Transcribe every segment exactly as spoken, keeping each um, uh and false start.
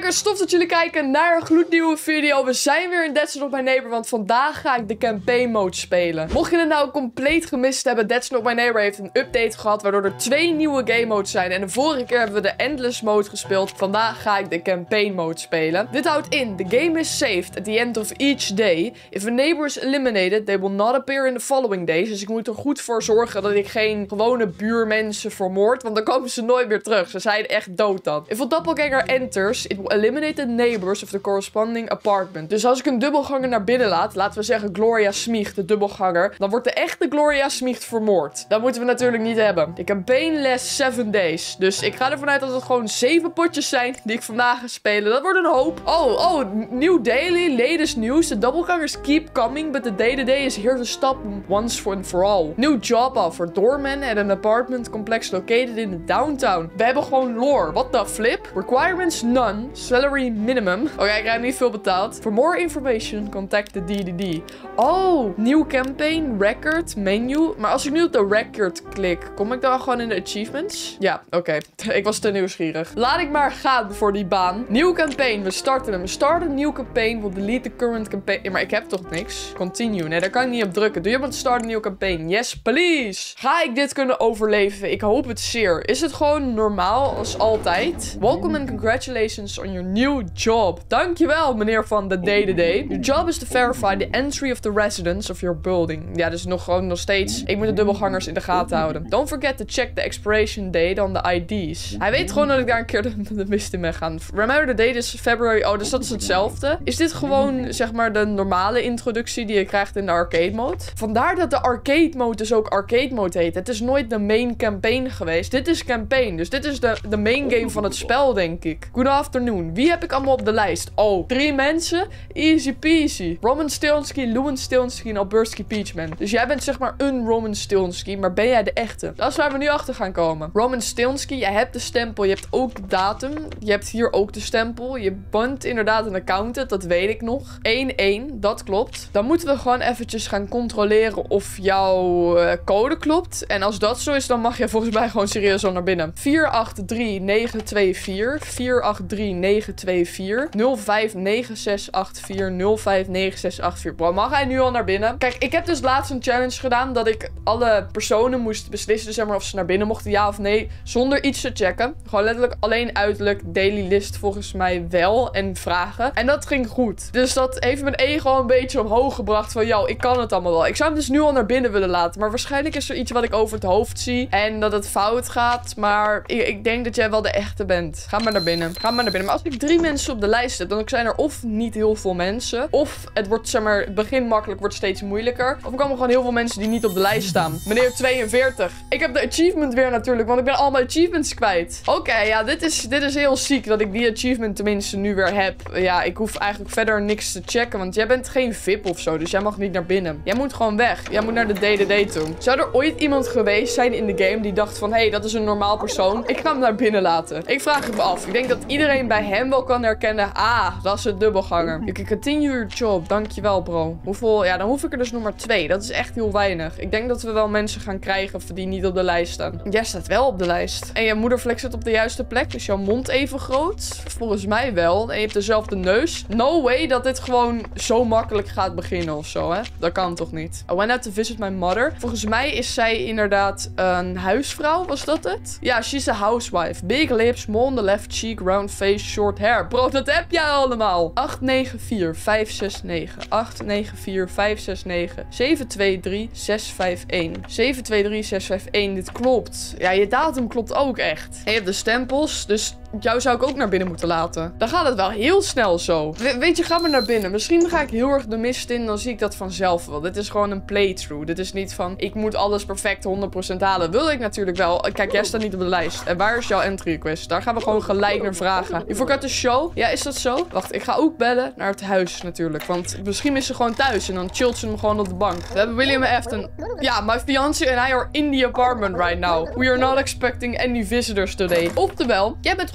Kijkers, tof dat jullie kijken naar een gloednieuwe video. We zijn weer in That's Not My Neighbor, want vandaag ga ik de campaign mode spelen. Mocht je het nou compleet gemist hebben, That's Not My Neighbor heeft een update gehad, waardoor er twee nieuwe game modes zijn. En de vorige keer hebben we de Endless mode gespeeld. Vandaag ga ik de campaign mode spelen. Dit houdt in, the game is saved at the end of each day. If a neighbor is eliminated, they will not appear in the following days. Dus ik moet er goed voor zorgen dat ik geen gewone buurmensen vermoord, want dan komen ze nooit meer terug. Ze zijn echt dood dan. If a doppelganger enters, it will eliminate the neighbors of the corresponding apartment. Dus als ik een dubbelganger naar binnen laat, laten we zeggen Gloria Smiecht, de dubbelganger, dan wordt de echte Gloria Smiecht vermoord. Dat moeten we natuurlijk niet hebben. De campaign lasts seven days. Dus ik ga ervan uit dat het gewoon zeven potjes zijn die ik vandaag ga spelen. Dat wordt een hoop. Oh, oh, new daily, latest news. The doppelgangers keep coming, but the day-to-day is here to stop once and for all. New job offer. Doorman at an apartment complex located in the downtown. We hebben gewoon lore. What the flip? Requirements none. Salary minimum. Oké, okay, ik krijg niet veel betaald. For more information, contact the D D D. Oh, nieuw campaign, record, menu. Maar als ik nu op de record klik, kom ik dan gewoon in de achievements? Ja, oké. Okay. Ik was te nieuwsgierig. Laat ik maar gaan voor die baan. Nieuw campaign, we starten hem. Start a new campaign, we'll delete the current campaign. Ja, maar ik heb toch niks? Continue. Nee, daar kan ik niet op drukken. Doe je maar start a new campaign. Yes, please. Ga ik dit kunnen overleven? Ik hoop het zeer. Is het gewoon normaal als altijd? Welcome and congratulations on your new job. Dankjewel, meneer van de day-to-day. Your job is to verify the entry of the residents of your building. Ja, dus nog gewoon nog steeds. Ik moet de dubbelgangers in de gaten houden. Don't forget to check the expiration date on the I D's. Hij weet gewoon dat ik daar een keer de, de mist in ben gaan. Remember the date is February. Oh, dus dat is hetzelfde. Is dit gewoon, zeg maar, de normale introductie die je krijgt in de arcade mode? Vandaar dat de arcade mode dus ook arcade mode heet. Het is nooit de main campaign geweest. Dit is campaign. Dus dit is de, de main game van het spel, denk ik. Good afternoon. Wie heb ik allemaal op de lijst? Oh, drie mensen? Easy peasy. Roman Stilnsky, Lewin Stilnsky en Albursky Peachman. Dus jij bent zeg maar een Roman Stilnsky, maar ben jij de echte? Dat is waar we nu achter gaan komen. Roman Stilnsky, jij hebt de stempel, je hebt ook de datum. Je hebt hier ook de stempel. Je bent inderdaad een accountant, dat weet ik nog. één één, dat klopt. Dan moeten we gewoon eventjes gaan controleren of jouw uh, code klopt. En als dat zo is, dan mag je volgens mij gewoon serieus al naar binnen. vier acht drie negen twee vier, vier acht drie negen twee vier, nul vijf negen zes acht vier, nul vijf negen zes acht vier. Bro, mag hij nu al naar binnen? Kijk, ik heb dus laatst een challenge gedaan dat ik alle personen moest beslissen, zeg maar, of ze naar binnen mochten, ja of nee, zonder iets te checken. Gewoon letterlijk alleen uiterlijk, daily list volgens mij wel en vragen. En dat ging goed. Dus dat heeft mijn ego een beetje omhoog gebracht van, yo, ik kan het allemaal wel. Ik zou hem dus nu al naar binnen willen laten, maar waarschijnlijk is er iets wat ik over het hoofd zie en dat het fout gaat, maar ik, ik denk dat jij wel de echte bent. Ga maar naar binnen. Ga maar naar binnen. Maar als ik drie mensen op de lijst heb, dan zijn er of niet heel veel mensen, of het wordt, zeg maar, het begin makkelijk, wordt steeds moeilijker. Of er komen gewoon heel veel mensen die niet op de lijst staan. Meneer tweeënveertig. Ik heb de achievement weer natuurlijk, want ik ben al mijn achievements kwijt. Oké, okay, ja, dit is, dit is heel ziek dat ik die achievement tenminste nu weer heb. Ja, ik hoef eigenlijk verder niks te checken, want jij bent geen V I P of zo, dus jij mag niet naar binnen. Jij moet gewoon weg. Jij moet naar de D D D toe. Zou er ooit iemand geweest zijn in de game die dacht van, hé, hey, dat is een normaal persoon. Ik ga hem naar binnen laten. Ik vraag het me af. Ik denk dat iedereen bij hem wel kan herkennen, ah, dat is een dubbelganger. You can continue your job. Dankjewel, bro. Hoeveel? Ja, dan hoef ik er dus nog maar twee. Dat is echt heel weinig. Ik denk dat we wel mensen gaan krijgen die niet op de lijst staan. Jij staat wel op de lijst. En je moedervlek zit op de juiste plek. Is jouw mond even groot? Volgens mij wel. En je hebt dezelfde neus. No way dat dit gewoon zo makkelijk gaat beginnen of zo, hè? Dat kan toch niet? I went out to visit my mother. Volgens mij is zij inderdaad een huisvrouw. Was dat het? Ja, she's a housewife. Big lips, small on the left cheek, round face, short hair. Bro, dat heb jij allemaal. acht negen vier vijf zes negen. acht negen vier vijf zes negen. zeven twee drie zes vijf een. zeven twee drie zes vijf een. Dit klopt. Ja, je datum klopt ook echt. En je hebt de stempels, dus jou zou ik ook naar binnen moeten laten. Dan gaat het wel heel snel zo. We, weet je, ga maar naar binnen. Misschien ga ik heel erg de mist in, dan zie ik dat vanzelf wel. Dit is gewoon een playthrough. Dit is niet van, ik moet alles perfect honderd procent halen. Wil ik natuurlijk wel. Kijk, jij staat niet op de lijst. En waar is jouw entry request? Daar gaan we gewoon gelijk naar vragen. You forgot the show? Ja, is dat zo? Wacht, ik ga ook bellen naar het huis natuurlijk. Want misschien is ze gewoon thuis en dan chillt ze hem gewoon op de bank. We hebben William Afton. Ja, my fiancé and I are in the apartment right now. We are not expecting any visitors today. Oftewel, jij bent gewoon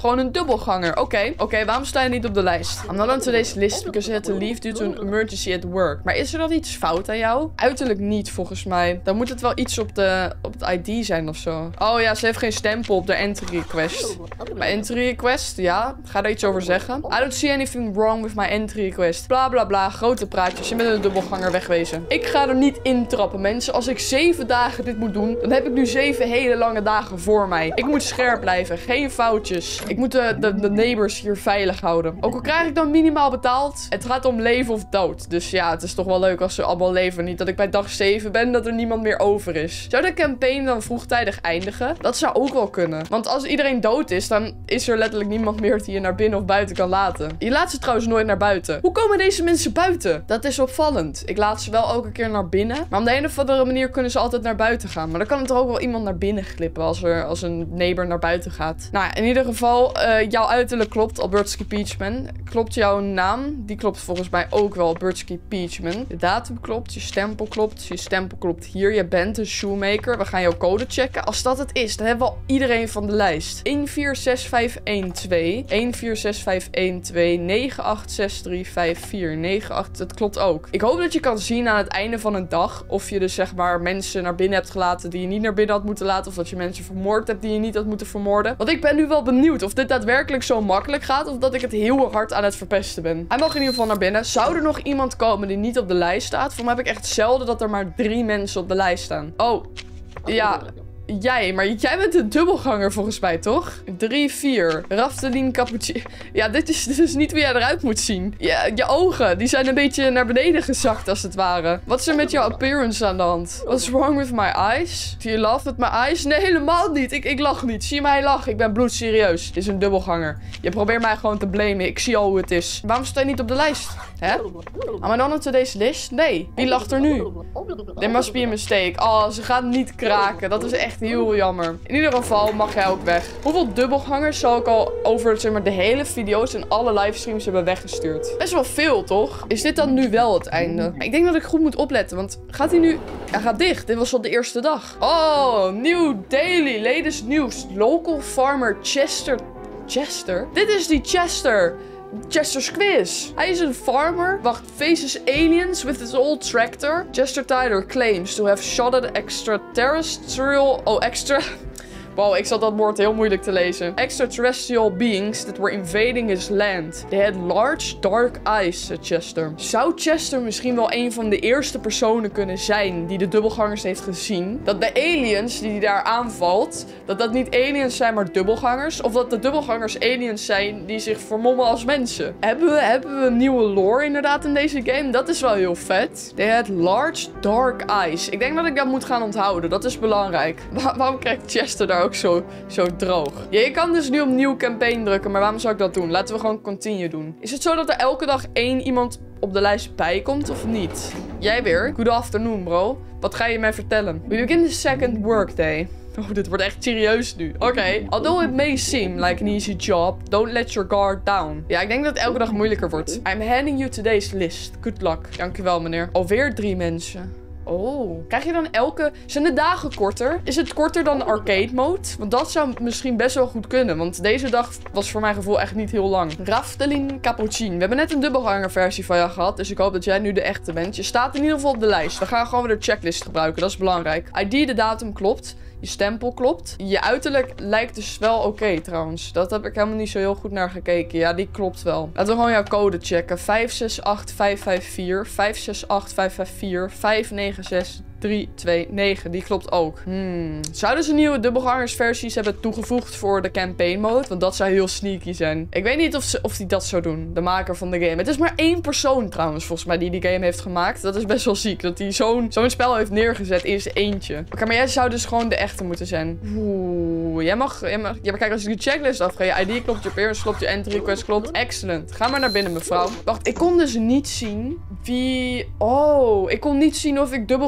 gewoon een dubbelganger. Oké, okay. oké, okay, waarom sta je niet op de lijst? I'm not on today's list because I had to leave due to an emergency at work. Maar is er dan iets fout aan jou? Uiterlijk niet, volgens mij. Dan moet het wel iets op, de, op het I D zijn of zo. Oh ja, ze heeft geen stempel op de entry request. Mijn entry request, ja. Ga daar iets over zeggen. I don't see anything wrong with my entry request. Bla bla bla, grote praatjes. Je bent een dubbelganger, wegwezen. Ik ga er niet intrappen, mensen. Als ik zeven dagen dit moet doen, dan heb ik nu zeven hele lange dagen voor mij. Ik moet scherp blijven, geen foutjes. Ik moet de, de, de neighbors hier veilig houden. Ook al krijg ik dan minimaal betaald, het gaat om leven of dood. Dus ja, het is toch wel leuk als ze allemaal leven. Niet dat ik bij dag zeven ben, dat er niemand meer over is. Zou de campaign dan vroegtijdig eindigen? Dat zou ook wel kunnen. Want als iedereen dood is, dan is er letterlijk niemand meer die je naar binnen of buiten kan laten. Je laat ze trouwens nooit naar buiten. Hoe komen deze mensen buiten? Dat is opvallend. Ik laat ze wel elke keer naar binnen. Maar op de een of andere manier kunnen ze altijd naar buiten gaan. Maar dan kan er toch ook wel iemand naar binnen glippen als er als een neighbor naar buiten gaat. Nou, in ieder geval, uh, jouw uiterlijk klopt, Albertski Peachman. Klopt jouw naam? Die klopt volgens mij ook wel, Albertski Peachman. De datum klopt, je stempel klopt, je stempel klopt hier. Je bent een shoemaker. We gaan jouw code checken. Als dat het is, dan hebben we al iedereen van de lijst. een vier zes vijf een twee, een vier zes vijf een twee, negen acht zes drie vijf vier, negen acht, dat klopt ook. Ik hoop dat je kan zien aan het einde van een dag of je dus zeg maar mensen naar binnen hebt gelaten die je niet naar binnen had moeten laten, of dat je mensen vermoord hebt die je niet had moeten vermoorden. Want ik ben nu wel benieuwd of dit daadwerkelijk zo makkelijk gaat of dat ik het heel hard aan het verpesten ben. Hij mag in ieder geval naar binnen. Zou er nog iemand komen die niet op de lijst staat? Voor mij heb ik echt zelden dat er maar drie mensen op de lijst staan. Oh, ja. Jij, maar jij bent een dubbelganger volgens mij, toch? drie vier. Raftelin Cappuccino. Ja, dit is, dit is niet hoe jij eruit moet zien. Ja, je ogen, die zijn een beetje naar beneden gezakt als het ware. Wat is er met jouw appearance aan de hand? What's wrong with my eyes? Do you laugh at my eyes? Nee, helemaal niet. Ik, ik lach niet. Zie mij lachen. Ik ben bloedserieus. Dit is een dubbelganger. Je probeert mij gewoon te blamen. Ik zie al hoe het is. Waarom sta je niet op de lijst? Hè? Am I not on today's list? Nee. Wie lacht er nu? There must be a mistake. Oh, ze gaat niet kraken. Dat is echt heel jammer. In ieder geval mag jij ook weg. Hoeveel dubbelgangers zou ik al over zeg maar, de hele video's en alle livestreams hebben weggestuurd? Best wel veel, toch? Is dit dan nu wel het einde? Ik denk dat ik goed moet opletten, want gaat hij nu... Hij gaat dicht. Dit was al de eerste dag. Oh, nieuw daily. Latest news. Local farmer Chester... Chester? Dit is die Chester. Chester's quiz. Hij is een farmer. Wacht, faces aliens with his old tractor. Chester Tyler claims to have shot at extraterrestrial... Oh, extra... Wow, ik zat dat woord heel moeilijk te lezen. Extraterrestrial beings that were invading his land. They had large dark eyes, said Chester. Zou Chester misschien wel een van de eerste personen kunnen zijn die de dubbelgangers heeft gezien? Dat de aliens die hij daar aanvalt, dat dat niet aliens zijn, maar dubbelgangers? Of dat de dubbelgangers aliens zijn die zich vermommen als mensen? Hebben we, hebben we een nieuwe lore inderdaad in deze game? Dat is wel heel vet. They had large dark eyes. Ik denk dat ik dat moet gaan onthouden. Dat is belangrijk. Wa- waarom krijgt Chester daar ook zo, zo droog? Ja, je kan dus nu op nieuw campaign drukken, maar waarom zou ik dat doen? Laten we gewoon continue doen. Is het zo dat er elke dag één iemand op de lijst bij komt of niet? Jij weer? Good afternoon, bro. Wat ga je mij vertellen? We begin the second workday. Oh, dit wordt echt serieus nu. Oké. Okay. Although it may seem like an easy job, don't let your guard down. Ja, ik denk dat het elke dag moeilijker wordt. I'm handing you today's list. Good luck. Dankjewel, meneer. Alweer drie mensen. Oh, krijg je dan elke... Zijn de dagen korter? Is het korter dan arcade mode? Want dat zou misschien best wel goed kunnen. Want deze dag was voor mijn gevoel echt niet heel lang. Raftelin Cappuccino. We hebben net een dubbelganger versie van jou gehad. Dus ik hoop dat jij nu de echte bent. Je staat in ieder geval op de lijst. We gaan gewoon weer de checklist gebruiken. Dat is belangrijk. I D, de datum klopt. Je stempel klopt. Je uiterlijk lijkt dus wel oké okay, trouwens. Dat heb ik helemaal niet zo heel goed naar gekeken. Ja, die klopt wel. Laten we gewoon jouw code checken. vijf zes acht vijf vijf vier, vijf zes acht vijf vijf vier, vijf negen zes drie twee negen. Die klopt ook. Hmm. Zouden ze nieuwe dubbelgangersversies hebben toegevoegd voor de campaign mode? Want dat zou heel sneaky zijn. Ik weet niet of, ze, of die dat zou doen. De maker van de game. Het is maar één persoon trouwens volgens mij die die game heeft gemaakt. Dat is best wel ziek. Dat hij zo'n zo'n spel heeft neergezet in zijn eentje. Oké, okay, maar jij zou dus gewoon de echte moeten zijn. Oeh. Jij mag... Jij mag ja, maar kijk, als ik de checklist afga. Je I D klopt, je appearance klopt, je entry request klopt. Excellent. Ga maar naar binnen, mevrouw. Wacht, ik kon dus niet zien wie... Oh, ik kon niet zien of ik dubbelgangers naar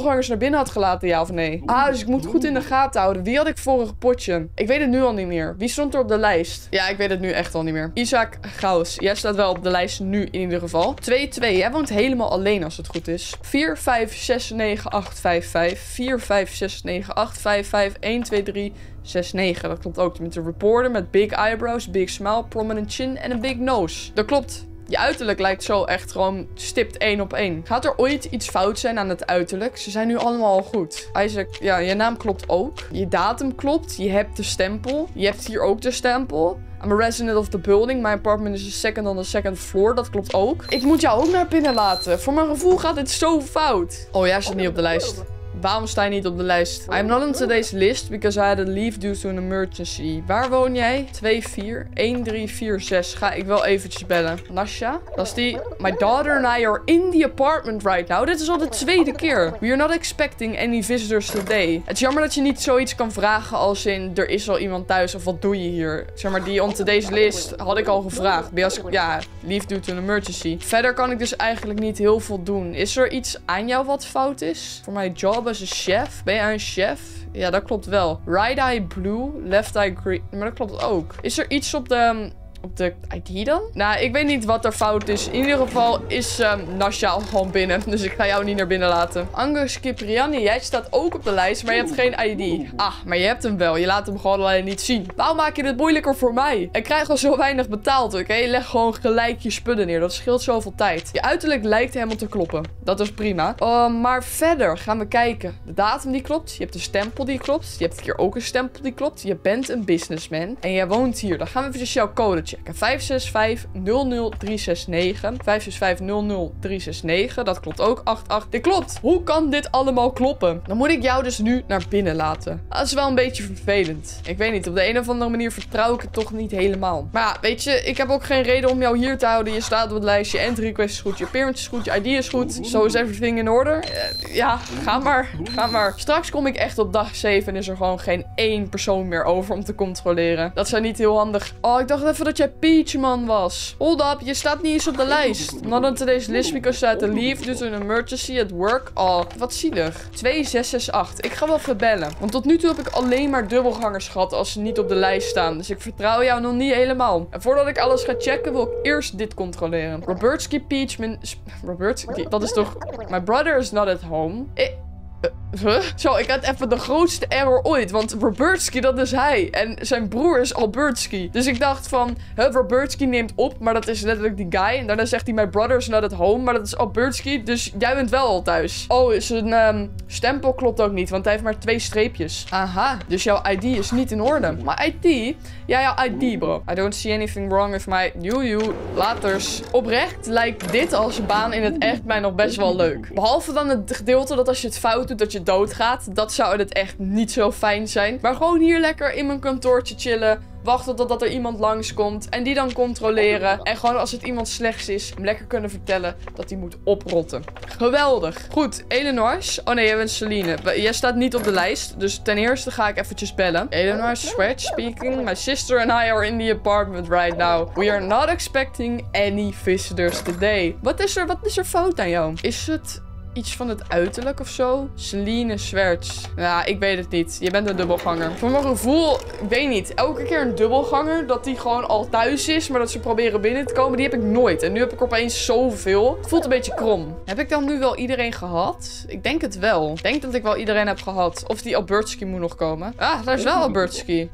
binnen had gelaten, ja of nee? Ah, dus ik moet goed in de gaten houden. Wie had ik vorige potje? Ik weet het nu al niet meer. Wie stond er op de lijst? Ja, ik weet het nu echt al niet meer. Isaac Gauss. Jij staat wel op de lijst nu in ieder geval. twee twee. Jij woont helemaal alleen als het goed is. vier vijf zes negen acht vijf vijf. vier vijf zes negen acht vijf vijf. een twee drie zes negen. Dat klopt ook. Met een reporter met big eyebrows, big smile, prominent chin en een big nose. Dat klopt. Je uiterlijk lijkt zo echt gewoon stipt één op één. Gaat er ooit iets fout zijn aan het uiterlijk? Ze zijn nu allemaal al goed. Isaac, ja, je naam klopt ook. Je datum klopt. Je hebt de stempel. Je hebt hier ook de stempel. I'm a resident of the building. My apartment is the second on the second floor. Dat klopt ook. Ik moet jou ook naar binnen laten. Voor mijn gevoel gaat dit zo fout. Oh, jij zit niet op de lijst. Waarom sta je niet op de lijst? I'm not on today's list because I had to leave due to an emergency. Waar woon jij? twee vier een drie vier zes. Ga ik wel eventjes bellen. Nasha? Dat is die. My daughter and I are in the apartment right now. Dit is al de tweede keer. We are not expecting any visitors today. Het is jammer dat je niet zoiets kan vragen als in er is al iemand thuis of wat doe je hier? Zeg maar die on today's list had ik al gevraagd. Because, ja, leave due to an emergency. Verder kan ik dus eigenlijk niet heel veel doen. Is er iets aan jou wat fout is? Voor mijn job als een chef? Ben jij een chef? Ja, dat klopt wel. Right eye blue, left eye green. Maar dat klopt ook. Is er iets op de... Op de I D dan? Nou, ik weet niet wat er fout is. In ieder geval is um, Nasha al gewoon binnen. Dus ik ga jou niet naar binnen laten. Angus Kipriani, jij staat ook op de lijst, maar je hebt geen I D. Ah, maar je hebt hem wel. Je laat hem gewoon alleen niet zien. Waarom maak je dit moeilijker voor mij? Ik krijg al zo weinig betaald, oké? Okay? Leg gewoon gelijk je spullen neer. Dat scheelt zoveel tijd. Je uiterlijk lijkt helemaal te kloppen. Dat is prima. Uh, maar verder gaan we kijken. De datum die klopt. Je hebt de stempel die klopt. Je hebt hier ook een stempel die klopt. Je bent een businessman. En jij woont hier. Dan gaan we even jouw code checken. vijf zes vijf nul nul drie zes negen. vijf zes vijf nul nul drie zes negen. Dat klopt ook. acht acht. Dit klopt. Hoe kan dit allemaal kloppen? Dan moet ik jou dus nu naar binnen laten. Dat is wel een beetje vervelend. Ik weet niet. Op de een of andere manier vertrouw ik het toch niet helemaal. Maar ja, weet je. Ik heb ook geen reden om jou hier te houden. Je staat op het lijstje. Entry request is goed. Je appearance is goed. Je I D is goed. So is everything in order. Uh, ja, ga maar. Ga maar. Straks kom ik echt op dag zeven en is er gewoon geen één persoon meer over om te controleren. Dat zijn niet heel handig. Oh, ik dacht even dat jij Peachman was. Hold up, je staat niet eens op de lijst. Not on today's list because I had to leave due to an emergency at work. Oh, wat zielig. twee zes zes acht. Ik ga wel even bellen. Want tot nu toe heb ik alleen maar dubbelgangers gehad als ze niet op de lijst staan. Dus ik vertrouw jou nog niet helemaal. En voordat ik alles ga checken, wil ik eerst dit controleren. Robertsky Peachman... Robertsky? Dat is toch... My brother is not at home. Ik... Huh? Zo, ik had even de grootste error ooit. Want Robertsky, dat is hij. En zijn broer is Albertsky. Dus ik dacht van, huh, Robertsky neemt op. Maar dat is letterlijk die guy. En daarna zegt hij, my brother is not at home. Maar dat is Albertsky. Dus jij bent wel al thuis. Oh, zijn um, stempel klopt ook niet. Want hij heeft maar twee streepjes. Aha, dus jouw I D is niet in orde. Maar I D? Ja, jouw I D, bro. I don't see anything wrong with my... Joejoe, laters. Oprecht lijkt dit als baan in het echt mij nog best wel leuk. Behalve dan het gedeelte dat als je het fout doet, dat je doodgaat. Dat zou het echt niet zo fijn zijn. Maar gewoon hier lekker in mijn kantoortje chillen. Wachten totdat er iemand langskomt. En die dan controleren. En gewoon als het iemand slechts is. Hem lekker kunnen vertellen dat hij moet oprotten. Geweldig. Goed, Eleanor. Oh nee, jij bent Celine. Jij staat niet op de lijst. Dus ten eerste ga ik eventjes bellen. Eleanor Swatch speaking. My sister and I are in the apartment right now. We are not expecting any visitors today. Wat is er, wat is er fout aan jou? Is het... iets van het uiterlijk of zo? Celine Swerts. Ja, ik weet het niet. Je bent een dubbelganger. Voor mijn gevoel, ik weet niet. Elke keer een dubbelganger, dat die gewoon al thuis is, maar dat ze proberen binnen te komen, die heb ik nooit. En nu heb ik opeens zoveel. Het voelt een beetje krom. Heb ik dan nu wel iedereen gehad? Ik denk het wel. Ik denk dat ik wel iedereen heb gehad. Of die Albertsky moet nog komen. Ah, daar is wel Albertsky.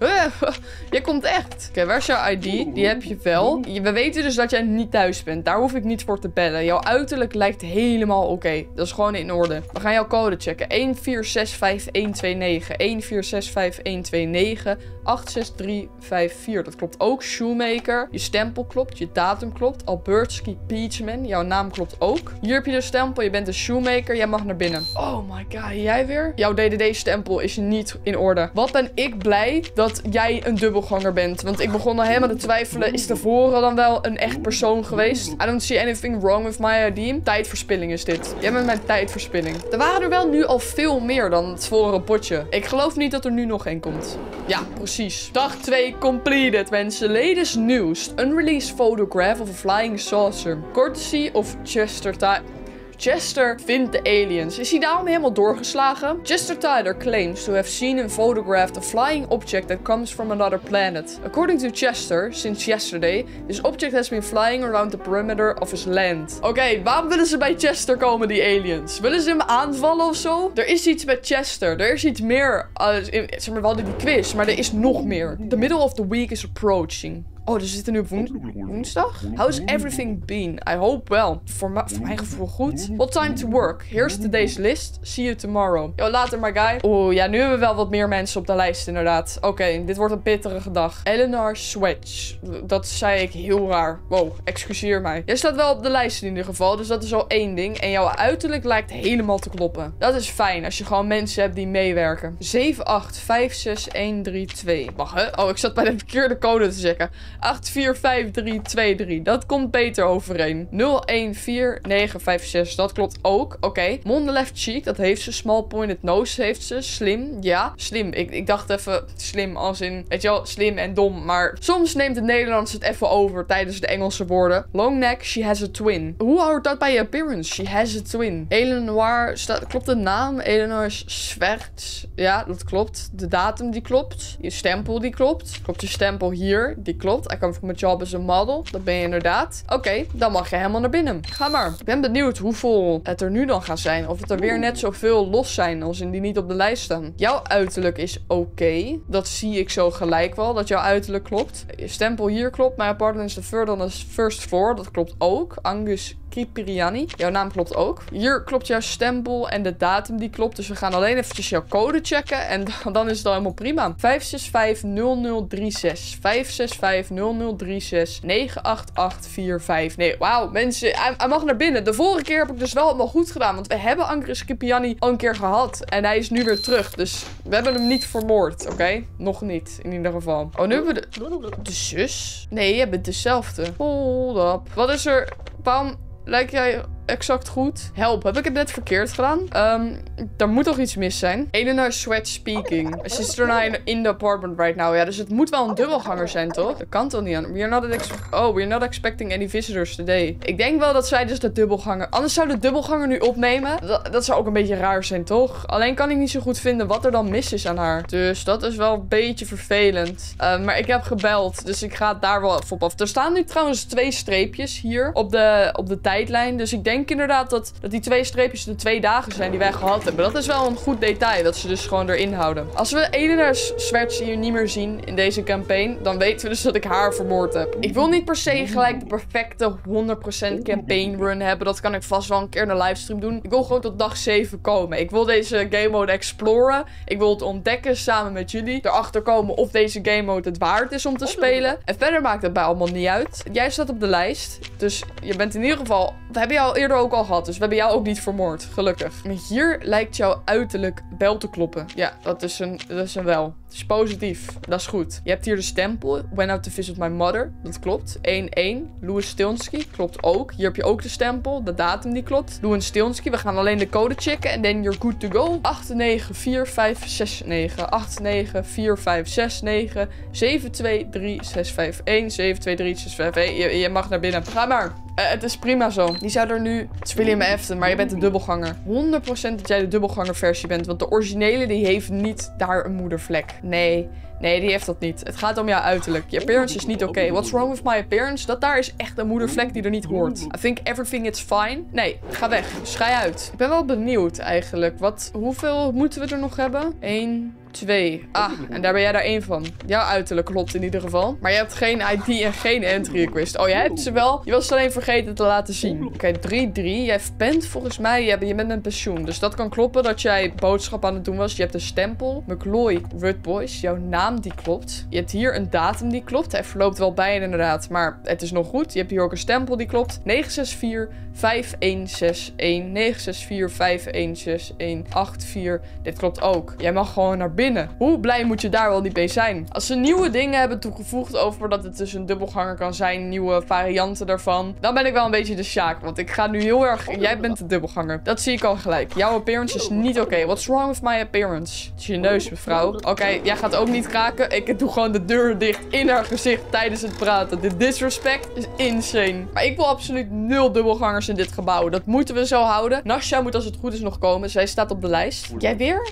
Je komt echt. Oké, okay, waar is jouw I D? Die heb je wel. We weten dus dat jij niet thuis bent. Daar hoef ik niet voor te bellen. Jouw uiterlijk lijkt helemaal oké. Okay. Dat is gewoon in orde. We gaan jouw code checken. een vier zes vijf een twee negen. een vier zes vijf een twee negen. acht zes drie vijf vier. Dat klopt ook. Shoemaker. Je stempel klopt. Je datum klopt. Albertsky Peachman. Jouw naam klopt ook. Hier heb je de stempel. Je bent een shoemaker. Jij mag naar binnen. Oh my god. Jij weer? Jouw D D D-stempel is niet in orde. Wat ben ik blij dat jij een dubbelganger bent. Want ik begon al helemaal te twijfelen. Is tevoren dan wel een echt persoon geweest? I don't see anything wrong with my I D. Tijdverspilling is dit. Jij bent mijn tijdverspilling. Er waren er wel nu al veel meer dan het vorige potje. Ik geloof niet dat er nu nog één komt. Ja, precies. Dag twee completed, mensen. Latest news. Unreleased photograph of a flying saucer. Courtesy of Chester Ty... Chester vindt de aliens. Is hij daarom helemaal doorgeslagen? Chester Tyler claims to have seen and photographed a flying object that comes from another planet. According to Chester, since yesterday, this object has been flying around the perimeter of his land. Oké, okay, waarom willen ze bij Chester komen, die aliens? Willen ze hem aanvallen of zo? Er is iets met Chester. Er is iets meer. Uh, in, zeg maar, we hadden die quiz, maar er is nog meer. The middle of the week is approaching. Oh, dus we zitten nu op woens woensdag? How's everything been? I hope well. Voor, voor mijn gevoel goed. What time to work? Here's today's list. See you tomorrow. Yo, later, my guy. Oeh, ja, nu hebben we wel wat meer mensen op de lijst, inderdaad. Oké, okay, dit wordt een pittige dag. Eleanor Swedge. Dat zei ik heel raar. Wow, excuseer mij. Jij staat wel op de lijst in ieder geval, dus dat is al één ding. En jouw uiterlijk lijkt helemaal te kloppen. Dat is fijn, als je gewoon mensen hebt die meewerken. zeven acht vijf zes een drie twee. Wacht, hè? Oh, ik zat bij de verkeerde code te zeggen. acht vier vijf drie twee drie. Dat komt beter overeen. nul een vier negen vijf zes. Dat klopt ook. Oké. Okay. Mond left cheek. Dat heeft ze. Small pointed nose heeft ze. Slim. Ja. Slim. Ik, ik dacht even slim als in, weet je wel, slim en dom. Maar soms neemt het Nederlands het even over tijdens de Engelse woorden. Long neck. She has a twin. Hoe hoort dat bij je appearance? She has a twin. Eleanor. Staat, klopt de naam? Eleanor Swerts. Ja, dat klopt. De datum die klopt. Je stempel die klopt. Klopt je stempel hier? Die klopt. I come from a job as a model. Dat ben je inderdaad. Oké, okay, dan mag je helemaal naar binnen. Ga maar. Ik ben benieuwd hoeveel het er nu dan gaan zijn. Of het er weer net zoveel los zijn als in die niet op de lijst staan. Jouw uiterlijk is oké. Okay. Dat zie ik zo gelijk wel. Dat jouw uiterlijk klopt. Je stempel hier klopt. My apartment is the third on the first floor. Dat klopt ook. Angus Kipiriani. Jouw naam klopt ook. Hier klopt jouw stempel en de datum die klopt. Dus we gaan alleen eventjes jouw code checken. En dan is het al helemaal prima. vijf zes vijf nul nul drie zes. vijf zes vijf nul nul drie zes. negen acht acht vier vijf. Nee, wauw. Mensen, hij, hij mag naar binnen. De vorige keer heb ik dus wel allemaal goed gedaan. Want we hebben Angus Kipiriani al een keer gehad. En hij is nu weer terug. Dus we hebben hem niet vermoord. Oké? Okay? Nog niet. In ieder geval. Oh, nu hebben we de... De zus? Nee, je bent dezelfde. Hold up. Wat is er... Waarom... Lijkt jij exact goed? Help, heb ik het net verkeerd gedaan? Um, er moet toch iets mis zijn? Eleanor Sweat speaking. She is er in the apartment right now. Ja, dus het moet wel een dubbelganger zijn, toch? Dat kan toch niet aan. We are not oh, we are not expecting any visitors today. Ik denk wel dat zij dus de dubbelganger... Anders zou de dubbelganger nu opnemen. Dat, dat zou ook een beetje raar zijn, toch? Alleen kan ik niet zo goed vinden wat er dan mis is aan haar. Dus dat is wel een beetje vervelend. Uh, maar ik heb gebeld, dus ik ga het daar wel even op af. Er staan nu trouwens twee streepjes hier op de, op de tijdlijn. Dus ik denk Ik denk inderdaad dat, dat die twee streepjes de twee dagen zijn die wij gehad hebben. Dat is wel een goed detail, dat ze dus gewoon erin houden. Als we Eleanor Swerts hier niet meer zien in deze campaign, dan weten we dus dat ik haar vermoord heb. Ik wil niet per se gelijk de perfecte honderd procent campaign run hebben. Dat kan ik vast wel een keer in een livestream doen. Ik wil gewoon tot dag zeven komen. Ik wil deze game mode exploren. Ik wil het ontdekken samen met jullie. Erachter komen of deze game mode het waard is om te spelen. En verder maakt het bij allemaal niet uit. Jij staat op de lijst. Dus je bent in ieder geval... We hebben jou eerder ook al gehad. Dus we hebben jou ook niet vermoord. Gelukkig. En hier lijkt jouw uiterlijk wel te kloppen. Ja, dat is een, dat is een wel. Het is positief. Dat is goed. Je hebt hier de stempel. Went out to visit my mother. Dat klopt. één één. Louis Stilnsky. Klopt ook. Hier heb je ook de stempel. De datum die klopt. Louis Stilnsky. We gaan alleen de code checken. En then you're good to go. acht negen vier vijf zes negen. acht negen vier vijf zes negen. zeven twee drie zes vijf een. zeven twee drie zes vijf een. Je, je mag naar binnen. Ga maar. Uh, het is prima zo. Die zou er nu... Het is William Afton, maar je bent de dubbelganger. honderd procent dat jij de dubbelganger versie bent. Want de originele, die heeft niet daar een moedervlek. Nee. Nee, die heeft dat niet. Het gaat om jouw uiterlijk. Je appearance is niet oké. Okay. What's wrong with my appearance? Dat daar is echt een moedervlek die er niet hoort. I think everything is fine. Nee, ga weg. Schei uit. Ik ben wel benieuwd eigenlijk. Wat, hoeveel moeten we er nog hebben? Eén... Twee. Ah, en daar ben jij daar één van. Jouw uiterlijk klopt in ieder geval. Maar je hebt geen I D en geen entry request. Oh, jij hebt ze wel. Je was het alleen vergeten te laten zien. Oké, okay, drie drie. Jij bent volgens mij... Je bent met pensioen. Dus dat kan kloppen dat jij boodschap aan het doen was. Je hebt een stempel. McLoy Rudd Boys. Jouw naam die klopt. Je hebt hier een datum die klopt. Hij verloopt wel bij inderdaad. Maar het is nog goed. Je hebt hier ook een stempel die klopt. negen zes vier vijf een zes een. negen zes vier vijf een zes een. acht vier. Dit klopt ook. Jij mag gewoon naar binnen. Hoe blij moet je daar wel niet mee zijn? Als ze nieuwe dingen hebben toegevoegd over dat het dus een dubbelganger kan zijn, nieuwe varianten daarvan, dan ben ik wel een beetje de Sjaak. Want ik ga nu heel erg... Jij bent de dubbelganger. Dat zie ik al gelijk. Jouw appearance is niet oké. Okay. What's wrong with my appearance? Het is je neus, mevrouw. Oké, okay, jij gaat ook niet kraken. Ik doe gewoon de deur dicht in haar gezicht tijdens het praten. De disrespect is insane. Maar ik wil absoluut nul dubbelgangers in dit gebouw. Dat moeten we zo houden. Nasja moet als het goed is nog komen. Zij staat op de lijst. Jij weer?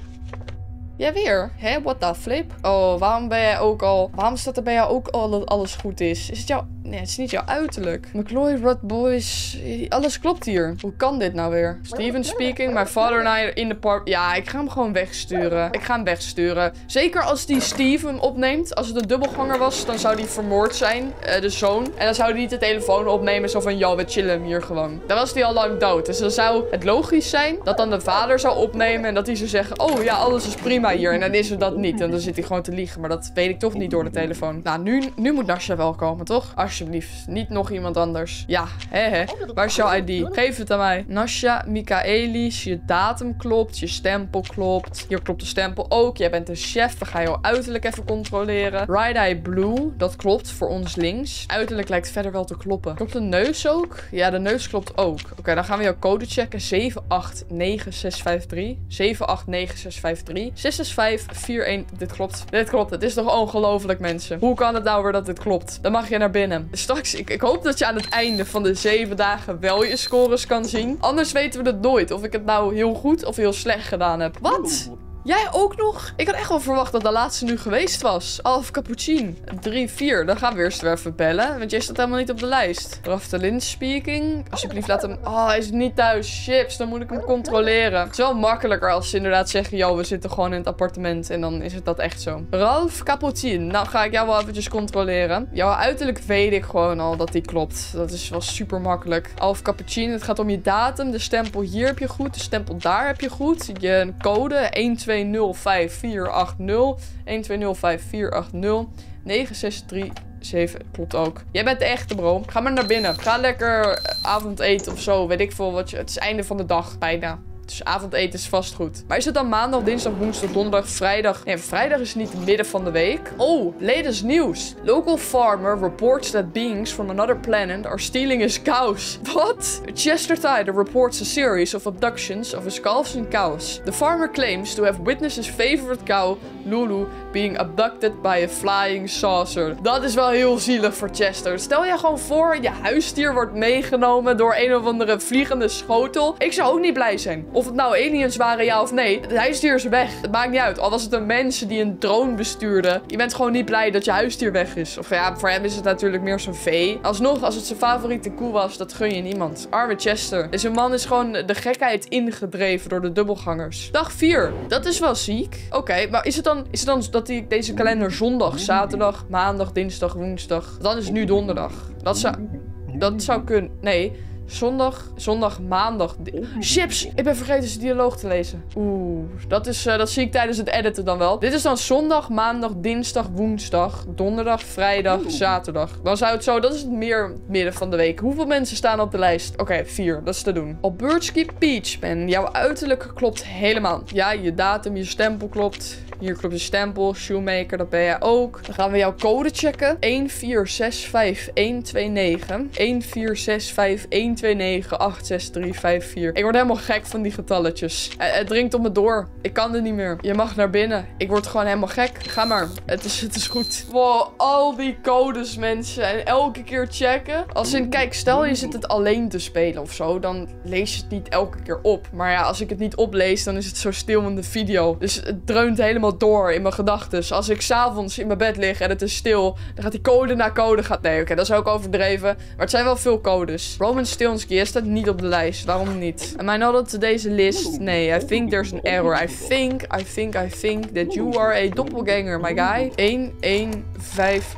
Jij weer? Hé, what the flip? Oh, waarom ben jij ook al... Waarom staat er bij jou ook al dat alles goed is? Is het jouw... Nee, het is niet jouw uiterlijk. McCloy, Rod Boys... Alles klopt hier. Hoe kan dit nou weer? Steven speaking. My father and I in the park... Ja, ik ga hem gewoon wegsturen. Ik ga hem wegsturen. Zeker als die Steve hem opneemt. Als het een dubbelganger was, dan zou die vermoord zijn. Uh, de zoon. En dan zou hij niet de telefoon opnemen. Zo van, ja, we chillen hem hier gewoon. Dan was hij al lang dood. Dus dan zou het logisch zijn dat dan de vader zou opnemen. En dat hij zou zeggen, oh ja, alles is prima hier. En dan is het dat niet. En dan zit hij gewoon te liegen. Maar dat weet ik toch niet door de telefoon. Nou, nu, nu moet Nasja wel komen, toch? Alsjeblieft. Niet nog iemand anders. Ja, hè hè. Waar is jouw I D? Geef het aan mij. Nasja Michaelis. Je datum klopt. Je stempel klopt. Hier klopt de stempel ook. Jij bent de chef. We gaan jouw uiterlijk even controleren. Right Eye Blue. Dat klopt voor ons links. Uiterlijk lijkt verder wel te kloppen. Klopt de neus ook? Ja, de neus klopt ook. Oké, okay, dan gaan we jouw code checken. zeven acht negen zes vijf drie. zeven acht negen zes vijf drie. zes zes vijf vier een. Dit klopt. Dit klopt. Het is toch ongelooflijk, mensen. Hoe kan het nou weer dat dit klopt? Dan mag je naar binnen. Straks, ik, ik hoop dat je aan het einde van de zeven dagen wel je scores kan zien. Anders weten we het nooit. Of ik het nou heel goed of heel slecht gedaan heb. Wat? Jij ook nog? Ik had echt wel verwacht dat de laatste nu geweest was. Alf Cappuccino. drie vier. Dan gaan we eerst weer even bellen. Want jij staat helemaal niet op de lijst. Raftelin speaking. Alsjeblieft laat hem... Oh, hij is niet thuis. Chips. Dan moet ik hem controleren. Het is wel makkelijker als ze inderdaad zeggen... Yo, we zitten gewoon in het appartement. En dan is het dat echt zo. Ralf Cappuccino. Nou ga ik jou wel eventjes controleren. Jouw uiterlijk weet ik gewoon al dat die klopt. Dat is wel super makkelijk. Alf Cappuccino. Het gaat om je datum. De stempel hier heb je goed. De stempel daar heb je goed. Je code. één twee nul vijf vier acht nul. één twee nul vijf vier acht nul. negen zes drie zeven. Klopt ook. Jij bent de echte, bro. Ga maar naar binnen. Ga lekker avondeten of zo. Weet ik veel wat je... Het is einde van de dag. Bijna. Dus avondeten is vast goed. Maar is het dan maandag, dinsdag, woensdag, donderdag, vrijdag? Nee, vrijdag is niet midden van de week. Oh, latest news. Local farmer reports that beings from another planet are stealing his cows. What? Chestertide reports a series of abductions of his calves and cows. The farmer claims to have witnessed his favorite cow, Lulu, being abducted by a flying saucer. Dat is wel heel zielig voor Chester. Stel je gewoon voor, je huisdier wordt meegenomen door een of andere vliegende schotel. Ik zou ook niet blij zijn. Of het nou aliens waren, ja of nee. Het huisdier is weg. Het maakt niet uit. Al was het een mens die een drone bestuurde. Je bent gewoon niet blij dat je huisdier weg is. Of ja, voor hem is het natuurlijk meer zo'n vee. Alsnog, als het zijn favoriete koe was, dat gun je niemand. Arme Chester. Deze man is gewoon de gekheid ingedreven door de dubbelgangers. Dag vier. Dat is wel ziek. Oké, okay, maar is het dan, is het dan dat die, deze kalender zondag, zaterdag, maandag, dinsdag, woensdag... Dan is het nu donderdag. Dat zou... Dat zou kunnen... Nee... Zondag, zondag, maandag. Chips! Ik ben vergeten zijn dialoog te lezen. Oeh, dat, is, uh, dat zie ik tijdens het editen dan wel. Dit is dan zondag, maandag, dinsdag, woensdag, donderdag, vrijdag, zaterdag. Dan zou het zo, dat is het meer midden van de week. Hoeveel mensen staan op de lijst? Oké, okay, vier. Dat is te doen. Albertski Peach, man. Jouw uiterlijk klopt helemaal. Ja, je datum, je stempel klopt. Hier klopt je stempel. Shoemaker, dat ben jij ook. Dan gaan we jouw code checken. een vier zes vijf een twee negen. een vier zes vijf een twee negen acht zes drie vijf vier. Ik word helemaal gek van die getalletjes. Het, het dringt op me door. Ik kan er niet meer. Je mag naar binnen. Ik word gewoon helemaal gek. Ga maar. Het is, het is goed. Wow, al die codes, mensen. En elke keer checken. Als in, kijk, stel je zit het alleen te spelen of zo. Dan lees je het niet elke keer op. Maar ja, als ik het niet oplees, dan is het zo stil in de video. Dus het dreunt helemaal door in mijn gedachten. Als ik s'avonds in mijn bed lig en het is stil, dan gaat die code na code. Gaat... Nee, oké, okay, dat is ook overdreven. Maar het zijn wel veel codes. Roman Stilnsky, hij staat niet op de lijst. Waarom niet? Am I not on deze list? Nee, I think there's an error. I think, I think, I think that you are a doppelganger, my guy. een een vijf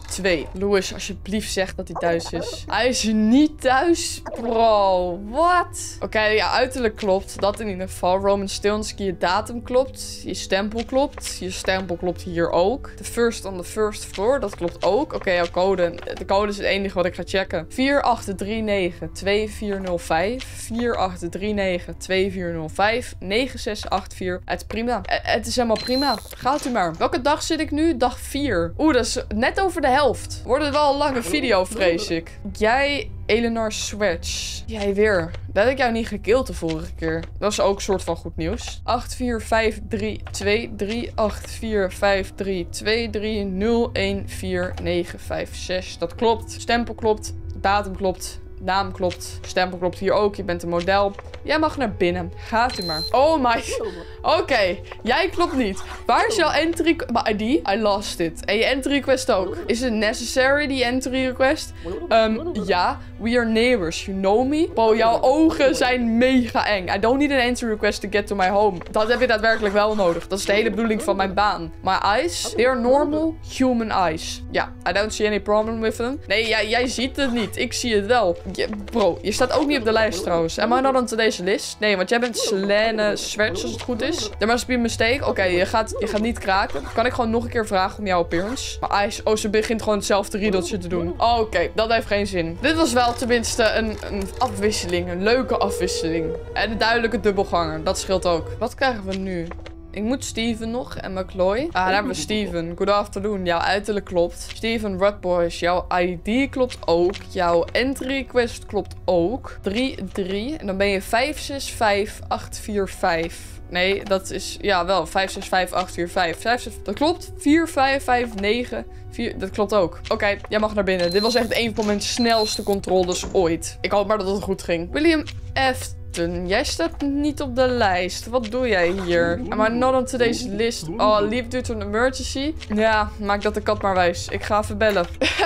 twee. Louis, alsjeblieft zeg dat hij thuis is. Hij is niet thuis. Bro, wat? Oké, okay, ja, uiterlijk klopt. Dat in ieder geval. Roman Stilnsky, je datum klopt. Je stempel klopt. Je stempel klopt hier ook. The first on the first floor, dat klopt ook. Oké, okay, jouw code. De code is het enige wat ik ga checken. vier acht drie negen twee vier nul vijf. vier acht drie negen twee vier nul vijf. negen zes acht vier. Het is prima. Het is helemaal prima. Gaat u maar. Welke dag zit ik nu? Dag vier. Oeh, dat is net over de helft. Wordt het wel een lange video, vrees ik. Jij... Eleanor Swatch. Jij weer. Dat had ik jou niet gekild de vorige keer. Dat is ook een soort van goed nieuws. acht vier vijf drie twee drie acht vier vijf drie twee drie nul een vier negen vijf zes. Dat klopt. Stempel klopt. Datum klopt. Naam klopt. Stempel klopt hier ook. Je bent een model. Jij mag naar binnen. Gaat u maar. Oh my. Oké. Okay. Jij klopt niet. Waar is jouw entry... I D? I lost it. En je entry request ook. Is het necessary, die entry request? Um, ja. We are neighbors. You know me? Bro, jouw ogen zijn mega eng. I don't need an entry request to get to my home. Dat heb je daadwerkelijk wel nodig. Dat is de hele bedoeling van mijn baan. My eyes, they are normal human eyes. Ja. Yeah, I don't see any problem with them. Nee, jij, jij ziet het niet. Ik zie het wel. Je, bro, je staat ook niet op de lijst trouwens. Am I not on today's list? Nee, want jij bent Selene Swatch als het goed is. There must be a mistake. Oké, okay, je, gaat, je gaat niet kraken. Kan ik gewoon nog een keer vragen om jouw appearance? Maar eyes, oh, ze begint gewoon hetzelfde riedeltje te doen. Oh, oké, okay, dat heeft geen zin. Dit was wel tenminste een, een afwisseling. Een leuke afwisseling. En een duidelijke dubbelganger. Dat scheelt ook. Wat krijgen we nu? Ik moet Steven nog en McCloy. Ah, daar hebben we Steven. Good afternoon. Jouw uiterlijk klopt. Steven Rutboys. Jouw I D klopt ook. Jouw entry request klopt ook. drie drie. En dan ben je vijf zes vijf acht vier vijf. Nee, dat is... Ja, wel. vijf zes vijf acht vier vijf. vijf, zes, dat klopt. vier vijf vijf negen. vier, dat klopt ook. Oké, okay, jij mag naar binnen. Dit was echt een van mijn snelste controles ooit. Ik hoop maar dat het goed ging. William F. Jij staat niet op de lijst. Wat doe jij hier? Am I not on today's list? Oh, leave due to an emergency. Ja, maak dat de kat maar wijs. Ik ga even bellen.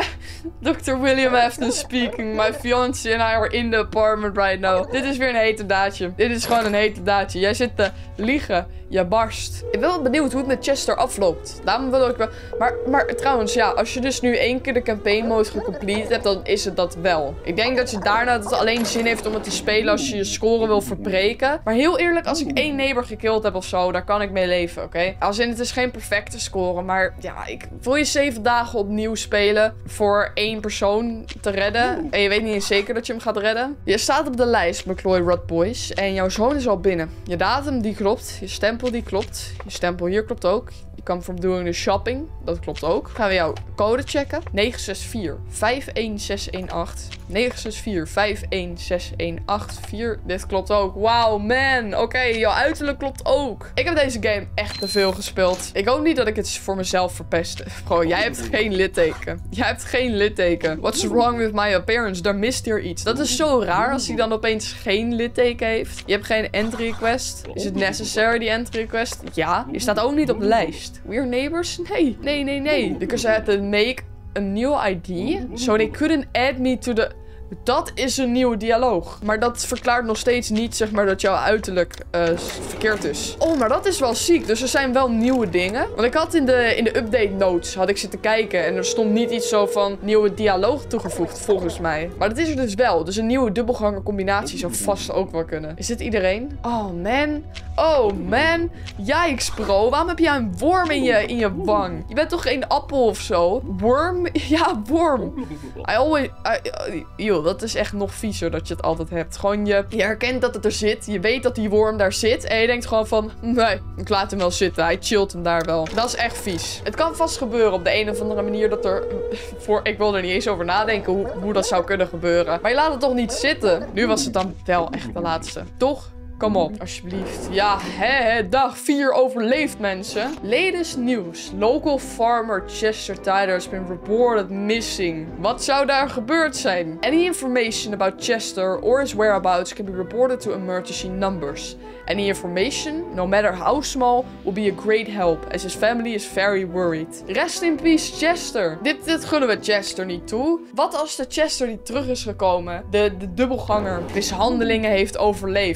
dokter William Afton speaking. My fiancé and I are in the apartment right now. Dit is weer een hete daadje. Dit is gewoon een hete daadje. Jij zit te liegen. Je barst. Ik ben wel benieuwd hoe het met Chester afloopt. Daarom wil ik wel... Maar, maar trouwens, ja, als je dus nu één keer de campaign mode gecomplete hebt, dan is het dat wel. Ik denk dat je daarna dat het alleen zin heeft om het te spelen als je je score wil verbreken. Maar heel eerlijk, als ik één neighbor gekillt heb of zo, daar kan ik mee leven, oké? Okay? Als in, het is geen perfecte score, maar ja, ik wil je zeven dagen opnieuw spelen voor één persoon te redden. En je weet niet eens zeker dat je hem gaat redden. Je staat op de lijst, McCloy Rutboys, en jouw zoon is al binnen. Je datum, die klopt. Je stempel, die klopt. Je stempel hier klopt ook. You come from doing the shopping. Dat klopt ook. Gaan we jouw code checken. negen zes vier vijf een zes een acht. negen zes vier vijf een zes een acht vier. Dit klopt ook. Wauw, man. Oké, okay, jouw uiterlijk klopt ook. Ik heb deze game echt te veel gespeeld. Ik hoop niet dat ik het voor mezelf verpest. Bro, jij hebt geen litteken. Jij hebt geen litteken. What's wrong with my appearance? Daar mist hier iets. Dat is zo raar als hij dan opeens geen litteken heeft. Je hebt geen entry request. Is het necessary, die entry request? Ja. Je staat ook niet op de lijst. We're neighbors? Nee. Nee, nee, nee. Because I had to make a new I D. So they couldn't add me to the... Dat is een nieuwe dialoog. Maar dat verklaart nog steeds niet, zeg maar, dat jouw uiterlijk uh, verkeerd is. Oh, maar dat is wel ziek. Dus er zijn wel nieuwe dingen. Want ik had in de, in de update notes, had ik zitten kijken. En er stond niet iets zo van nieuwe dialoog toegevoegd, volgens mij. Maar dat is er dus wel. Dus een nieuwe dubbelganger combinatie zou vast ook wel kunnen. Is dit iedereen? Oh, man. Oh, man. Yikes, bro. Waarom heb jij een worm in je, in je wang? Je bent toch geen appel of zo? Worm? Ja, worm. I always... I, uh, dat is echt nog viezer dat je het altijd hebt. Gewoon je, je herkent dat het er zit. Je weet dat die worm daar zit. En je denkt gewoon van, nee, ik laat hem wel zitten. Hij chillt hem daar wel. Dat is echt vies. Het kan vast gebeuren op de een of andere manier dat er... Voor, ik wil er niet eens over nadenken hoe, hoe dat zou kunnen gebeuren. Maar je laat het toch niet zitten. Nu was het dan wel echt de laatste. Toch? Kom op, alsjeblieft. Ja, hè, dag vier overleeft, mensen. Latest news. Local farmer Chester Tyler has been reported missing. Wat zou daar gebeurd zijn? Any information about Chester or his whereabouts can be reported to emergency numbers. Any information, no matter how small, will be a great help, as his family is very worried. Rest in peace, Chester. Dit, dit gunnen we Chester niet toe. Wat als de Chester die terug is gekomen, de, de dubbelganger, mishandelingen heeft overleefd en dat hij daar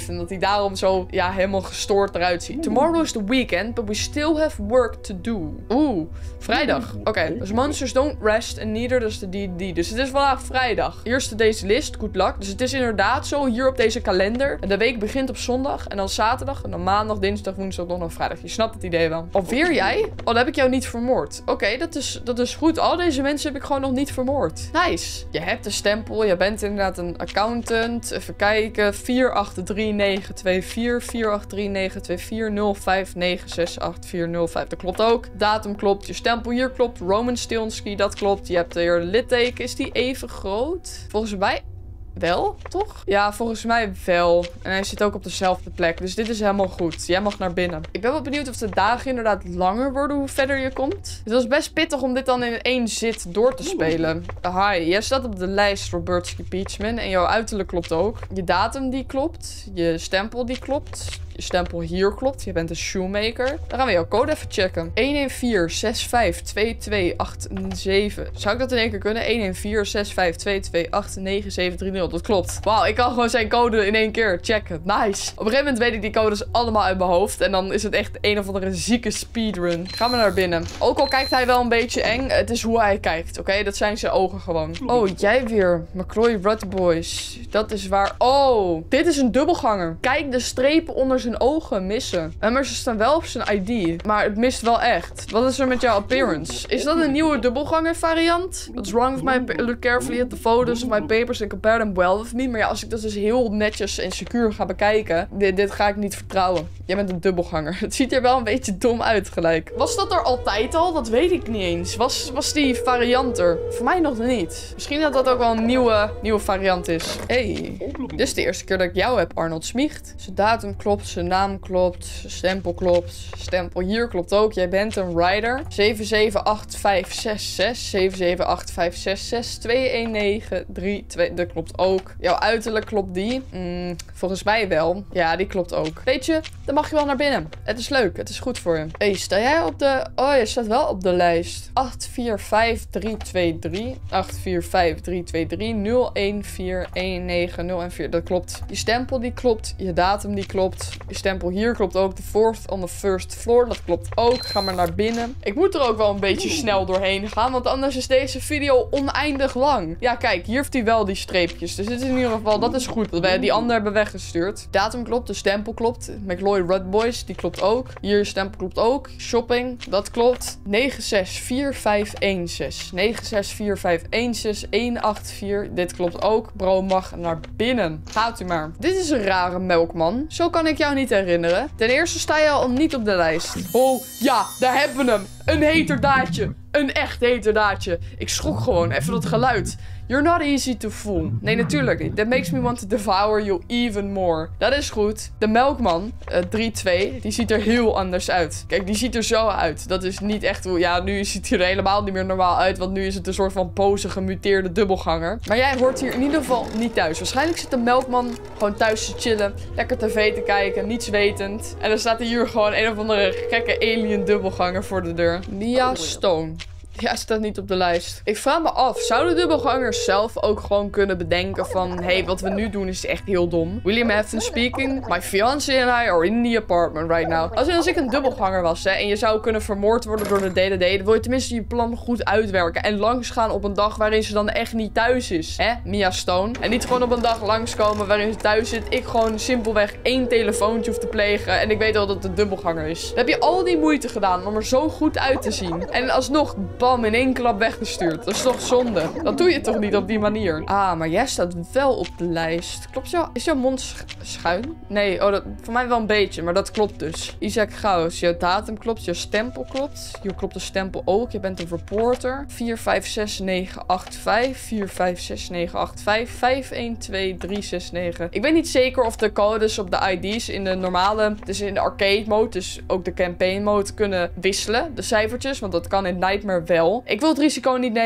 daarom zo, ja, helemaal gestoord eruit ziet. Tomorrow is the weekend, but we still have work to do. Oeh, vrijdag. Oké, okay, dus monsters don't rest and neither does the D and D. Dus het is vandaag vrijdag. Eerste deze list, good luck. Dus het is inderdaad zo hier op deze kalender. De week begint op zondag en dan zaterdag en dan maandag, dinsdag, woensdag, donderdag, vrijdag. Je snapt het idee wel. Alweer jij? Oh, dan heb ik jou niet vermoord. Oké, okay, dat, is, dat is goed. Al deze mensen heb ik gewoon nog niet vermoord. Nice. Je hebt de stempel. Je bent inderdaad een accountant. Even kijken. vier acht drie negen twee vier. vier acht drie negen twee vier. nul vijf negen zes acht vier nul vijf. Dat klopt ook. Datum klopt. Je stempel hier klopt. Roman Stilnsky, dat klopt. Je hebt hier litteken. Is die even groot? Volgens mij... Wel, toch? Ja, volgens mij wel. En hij zit ook op dezelfde plek. Dus dit is helemaal goed. Jij mag naar binnen. Ik ben wel benieuwd of de dagen inderdaad langer worden hoe verder je komt. Het was best pittig om dit dan in één zit door te spelen. Hi, jij staat op de lijst Robertski Peachman. En jouw uiterlijk klopt ook. Je datum die klopt. Je stempel die klopt. Je stempel hier klopt. Je bent een shoemaker. Dan gaan we jouw code even checken. een een vier zes vijf twee twee acht zeven. Zou ik dat in één keer kunnen? een een vier zes vijf twee twee acht negen zeven drie nul. Dat klopt. Wauw, ik kan gewoon zijn code in één keer checken. Nice. Op een gegeven moment weet ik die codes allemaal uit mijn hoofd. En dan is het echt een of andere zieke speedrun. Gaan we naar binnen. Ook al kijkt hij wel een beetje eng. Het is hoe hij kijkt. Oké, okay? Dat zijn zijn ogen gewoon. Oh, jij weer. McCloy Rudd Boys. Dat is waar. Oh, dit is een dubbelganger. Kijk de strepen onder zijn ogen missen. Maar ze staan wel op zijn I D. Maar het mist wel echt. Wat is er met jouw appearance? Is dat een nieuwe dubbelganger variant? What's wrong with my... Look carefully at the photos of my papers and compare them well with me. Maar ja, als ik dat dus heel netjes en secuur ga bekijken. Dit, dit ga ik niet vertrouwen. Jij bent een dubbelganger. Het ziet er wel een beetje dom uit gelijk. Was dat er altijd al? Dat weet ik niet eens. Was, was die variant er? Voor mij nog niet. Misschien dat dat ook wel een nieuwe, nieuwe variant is. Hey. Dit is de eerste keer dat ik jou heb, Arnold Smiecht. Zijn datum klopt. Zijn naam klopt. Zijn stempel klopt. Stempel hier klopt ook. Jij bent een rider. zeven zeven acht vijf zes zes. zeven zeven acht vijf zes zes. twee een negen drie twee. Dat klopt ook. Jouw uiterlijk klopt die? Mm, volgens mij wel. Ja, die klopt ook. Weet je, dan mag je wel naar binnen. Het is leuk. Het is goed voor je. Hey, sta jij op de... Oh, je staat wel op de lijst. acht vier vijf drie twee drie. acht vier vijf drie twee drie. nul een vier een negen nul en vier. Dat klopt. Je stempel die klopt. Je datum die klopt. Je stempel hier klopt ook. De fourth on the first floor. Dat klopt ook. Ga maar naar binnen. Ik moet er ook wel een beetje snel doorheen gaan. Want anders is deze video oneindig lang. Ja, kijk. Hier heeft hij wel die streepjes. Dus dit is in ieder geval... Dat is goed. Dat wij die andere hebben weggestuurd. Datum klopt. De stempel klopt. McLoy Rudd Boys. Die klopt ook. Hier stempel klopt ook. Shopping. Dat klopt. negen zes vier vijf een zes. negen zes vier vijf een zes. een acht vier. Dit klopt ook. Bro mag naar binnen. Gaat u maar. Dit is een rare melkman. Zo kan ik jou niet herinneren. Ten eerste sta je al niet op de lijst. Oh, ja, daar hebben we hem. Een heterdaadje. Een echt heterdaadje. Ik schrok gewoon. Even dat geluid. You're not easy to fool. Nee, natuurlijk niet. That makes me want to devour you even more. Dat is goed. De melkman, uh, drie twee, die ziet er heel anders uit. Kijk, die ziet er zo uit. Dat is niet echt hoe... Ja, nu ziet hij er helemaal niet meer normaal uit. Want nu is het een soort van pose gemuteerde dubbelganger. Maar jij hoort hier in ieder geval niet thuis. Waarschijnlijk zit de melkman gewoon thuis te chillen. Lekker tv te kijken. Niets wetend. En dan staat hier gewoon een of andere gekke alien dubbelganger voor de deur. Mia Stone. Ja, staat niet op de lijst. Ik vraag me af, zouden dubbelgangers zelf ook gewoon kunnen bedenken van... Hé, hey, wat we nu doen is echt heel dom. William Afton speaking. My fiancé and I are in the apartment right now. Als, als ik een dubbelganger was, hè, en je zou kunnen vermoord worden door de D D D... dan wil je tenminste je plan goed uitwerken. En langsgaan op een dag waarin ze dan echt niet thuis is. Hè, Mia Stone. En niet gewoon op een dag langskomen waarin ze thuis zit. Ik gewoon simpelweg één telefoontje hoef te plegen. En ik weet al dat het een dubbelganger is. Dan heb je al die moeite gedaan om er zo goed uit te zien. En alsnog... in één klap weggestuurd. Dat is toch zonde? Dat doe je toch niet op die manier? Ah, maar jij staat wel op de lijst. Klopt zo? Is jouw mond sch schuin? Nee, oh, dat, voor mij wel een beetje, maar dat klopt dus. Isaac Gauws, jouw datum klopt, jouw stempel klopt. Hier klopt de stempel ook. Je bent een reporter. vier vijf zes negen acht vijf. vier vijf zes negen acht vijf. vijf een twee drie zes negen. Ik weet niet zeker of de codes op de I D's in de normale, dus in de arcade mode, dus ook de campaign mode, kunnen wisselen. De cijfertjes, want dat kan in Nightmare wel. Ik wil het risico niet nemen.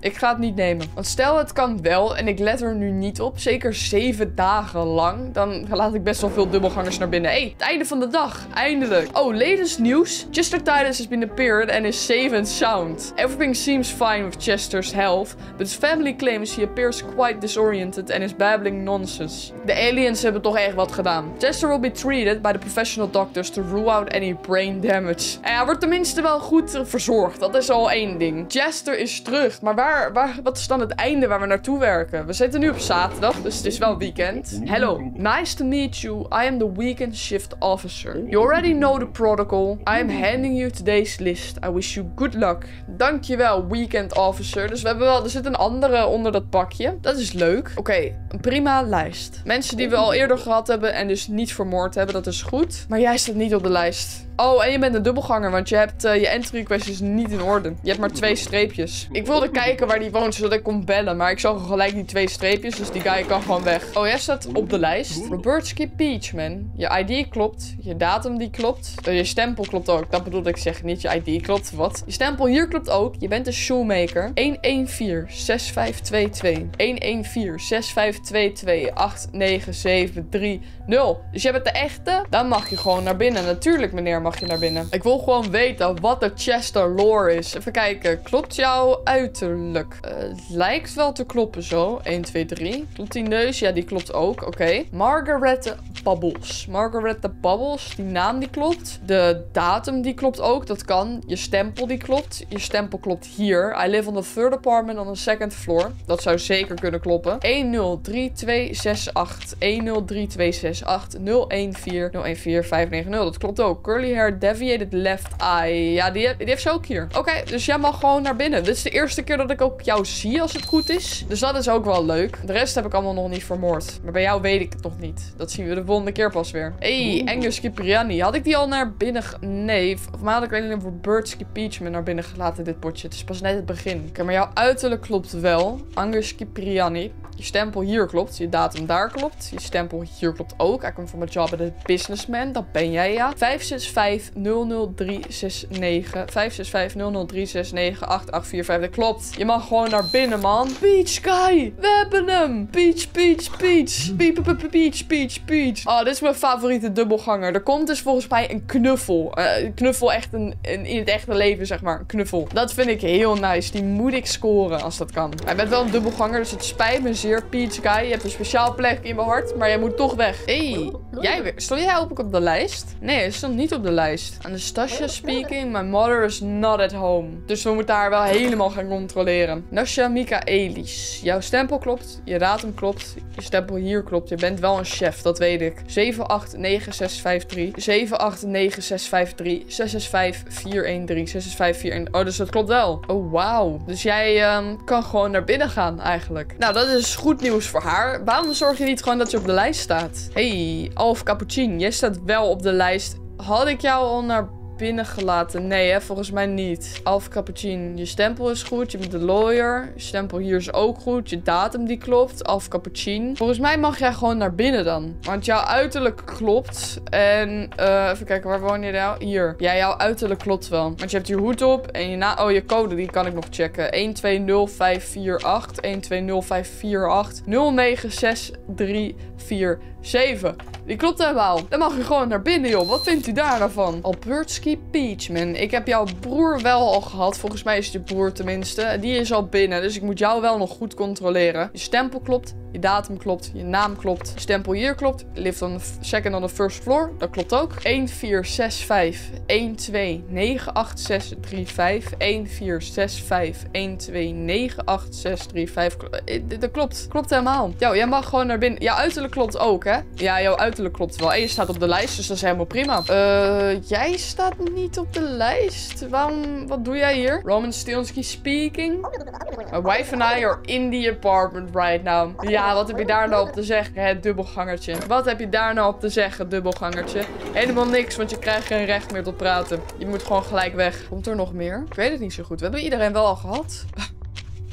Ik ga het niet nemen. Want stel het kan wel en ik let er nu niet op. Zeker zeven dagen lang. Dan laat ik best wel veel dubbelgangers naar binnen. Hé, hey, het einde van de dag. Eindelijk. Oh, latest news. Chester Titus has been appeared and is safe and sound. Everything seems fine with Chester's health. But his family claims he appears quite disoriented and is babbling nonsense. De aliens hebben toch echt wat gedaan. Chester will be treated by the professional doctors to rule out any brain damage. En hij wordt tenminste wel goed uh, verzorgd. Dat is al één ding. Chester is terug. Maar waar, waar, wat is dan het einde waar we naartoe werken? We zitten nu op zaterdag, dus het is wel weekend. Hello. Nice to meet you. I am the weekend shift officer. You already know the protocol. I am handing you today's list. I wish you good luck. Dankjewel, weekend officer. Dus we hebben wel, er zit een andere onder dat pakje. Dat is leuk. Oké, okay, een prima lijst. Mensen die we al eerder gehad hebben en dus niet vermoord hebben, dat is goed. Maar jij staat niet op de lijst. Oh, en je bent een dubbelganger, want je hebt uh, je entry request is niet in orde. Je hebt maar twee streepjes. Ik wilde kijken waar die woont, zodat ik kon bellen. Maar ik zag gelijk die twee streepjes, dus die guy kan gewoon weg. Oh, jij staat op de lijst. Robertski Peachman. Je I D klopt. Je datum die klopt. Uh, je stempel klopt ook. Dat bedoelde ik zeggen, niet je I D klopt. Wat? Je stempel hier klopt ook. Je bent een shoemaker. een een vier zes vijf twee twee. een een vier zes vijf twee twee acht negen zeven drie nul. Dus jij bent de echte? Dan mag je gewoon naar binnen. Natuurlijk, meneer, mag je naar binnen. Ik wil gewoon weten wat de Chester lore is. Even kijken. Klopt jouw uiterlijk? Uh, lijkt wel te kloppen zo. een, twee, drie. Klopt die neus? Ja, die klopt ook. Oké. Okay. Margaret Bubbles. Margaret Bubbles. Die naam die klopt. De datum die klopt ook. Dat kan. Je stempel die klopt. Je stempel klopt hier. I live on the third apartment on the second floor. Dat zou zeker kunnen kloppen. een nul drie twee zes acht. een nul drie twee zes acht. nul een vier nul een vier vijf negen nul. Dat klopt ook. Curly hair, deviated left eye. Ja, die, die heeft ze ook hier. Oké, okay, dus jij mag gewoon naar binnen. Dit is de eerste keer dat ik ook jou zie als het goed is. Dus dat is ook wel leuk. De rest heb ik allemaal nog niet vermoord. Maar bij jou weet ik het nog niet. Dat zien we de volgende keer pas weer. Hey, Angus Cipriani. Had ik die al naar binnen... Nee, of mij had ik alleen een Robertski Peachman naar binnen gelaten, dit potje. Het is pas net het begin. Oké, okay, maar jouw uiterlijk klopt wel. Angus Cipriani. Je stempel hier klopt. Je datum daar klopt. Je stempel hier klopt ook. I come from a job as a businessman. Dat ben jij, ja. vijf zes vijf nul nul drie zes negen. vijf zes vijf nul nul drie zes negen acht acht vier vijf. Dat klopt. Je mag gewoon naar binnen, man. Peach guy. We hebben hem. Peach, peach, peach. Peach, peach, peach, peach. Oh, dit is mijn favoriete dubbelganger. Er komt dus volgens mij een knuffel. Uh, een knuffel echt een, een, in het echte leven, zeg maar. Een knuffel. Dat vind ik heel nice. Die moet ik scoren als dat kan. Hij bent wel een dubbelganger, dus het spijt me zeer, Peach guy. Je hebt een speciaal plek in mijn hart, maar jij moet toch weg. Hey, jij weer. Stond jij ook op de lijst? Nee, hij stond niet op de lijst. Anastasia speaking. My mother is not at home. Dus we moeten haar wel helemaal gaan controleren. Nasha Michaelis. Jouw stempel klopt. Je datum klopt. Je stempel hier klopt. Je bent wel een chef, dat weet ik. zeven acht negen zes vijf drie. zeven acht negen zes vijf drie. zes zes vijf vier een drie. zes zes vijf vier een. Oh, dus dat klopt wel. Oh, wauw. Dus jij um, kan gewoon naar binnen gaan eigenlijk. Nou, dat is goed nieuws voor haar. Waarom zorg je niet gewoon dat je op de lijst staat? Hey, Alf Cappuccino. Jij staat wel op de lijst. Had ik jou al naar binnen gelaten? Nee, hè? Volgens mij niet. Alf Cappuccino. Je stempel is goed. Je bent de lawyer. Je stempel hier is ook goed. Je datum die klopt. Alf Cappuccino. Volgens mij mag jij gewoon naar binnen dan. Want jouw uiterlijk klopt. En uh, even kijken, waar woon je nou? Hier. Ja, jouw uiterlijk klopt wel. Want je hebt je hoed op. En je na... Oh, je code, die kan ik nog checken. een twee nul vijf vier acht. een twee nul vijf vier acht. nul negen zes drie vier zeven. Die klopt helemaal. Dan mag je gewoon naar binnen, joh. Wat vindt u daar nou van? Albertski Peachman. Ik heb jouw broer wel al gehad. Volgens mij is het je broer tenminste. Die is al binnen. Dus ik moet jou wel nog goed controleren. Je stempel klopt. Je datum klopt. Je naam klopt. Je stempel hier klopt. Je lift on the second on the first floor. Dat klopt ook. een vier zes vijf een twee negen acht zes drie vijf. een vier zes vijf een twee negen acht zes drie vijf. Dat klopt. Klopt helemaal. Yo, jij mag gewoon naar binnen. Jouw uiterlijk klopt ook, hè? Ja, jouw uiterlijk klopt wel. En je staat op de lijst, dus dat is helemaal prima. Uh, jij staat niet op de lijst. Waarom? Wat doe jij hier? Roman Stilsky speaking. My wife and I are in the apartment right now. Ja, wat heb je daar nou op te zeggen, het dubbelgangertje? Wat heb je daar nou op te zeggen, dubbelgangertje? Helemaal niks, want je krijgt geen recht meer tot praten. Je moet gewoon gelijk weg. Komt er nog meer? Ik weet het niet zo goed. We hebben iedereen wel al gehad.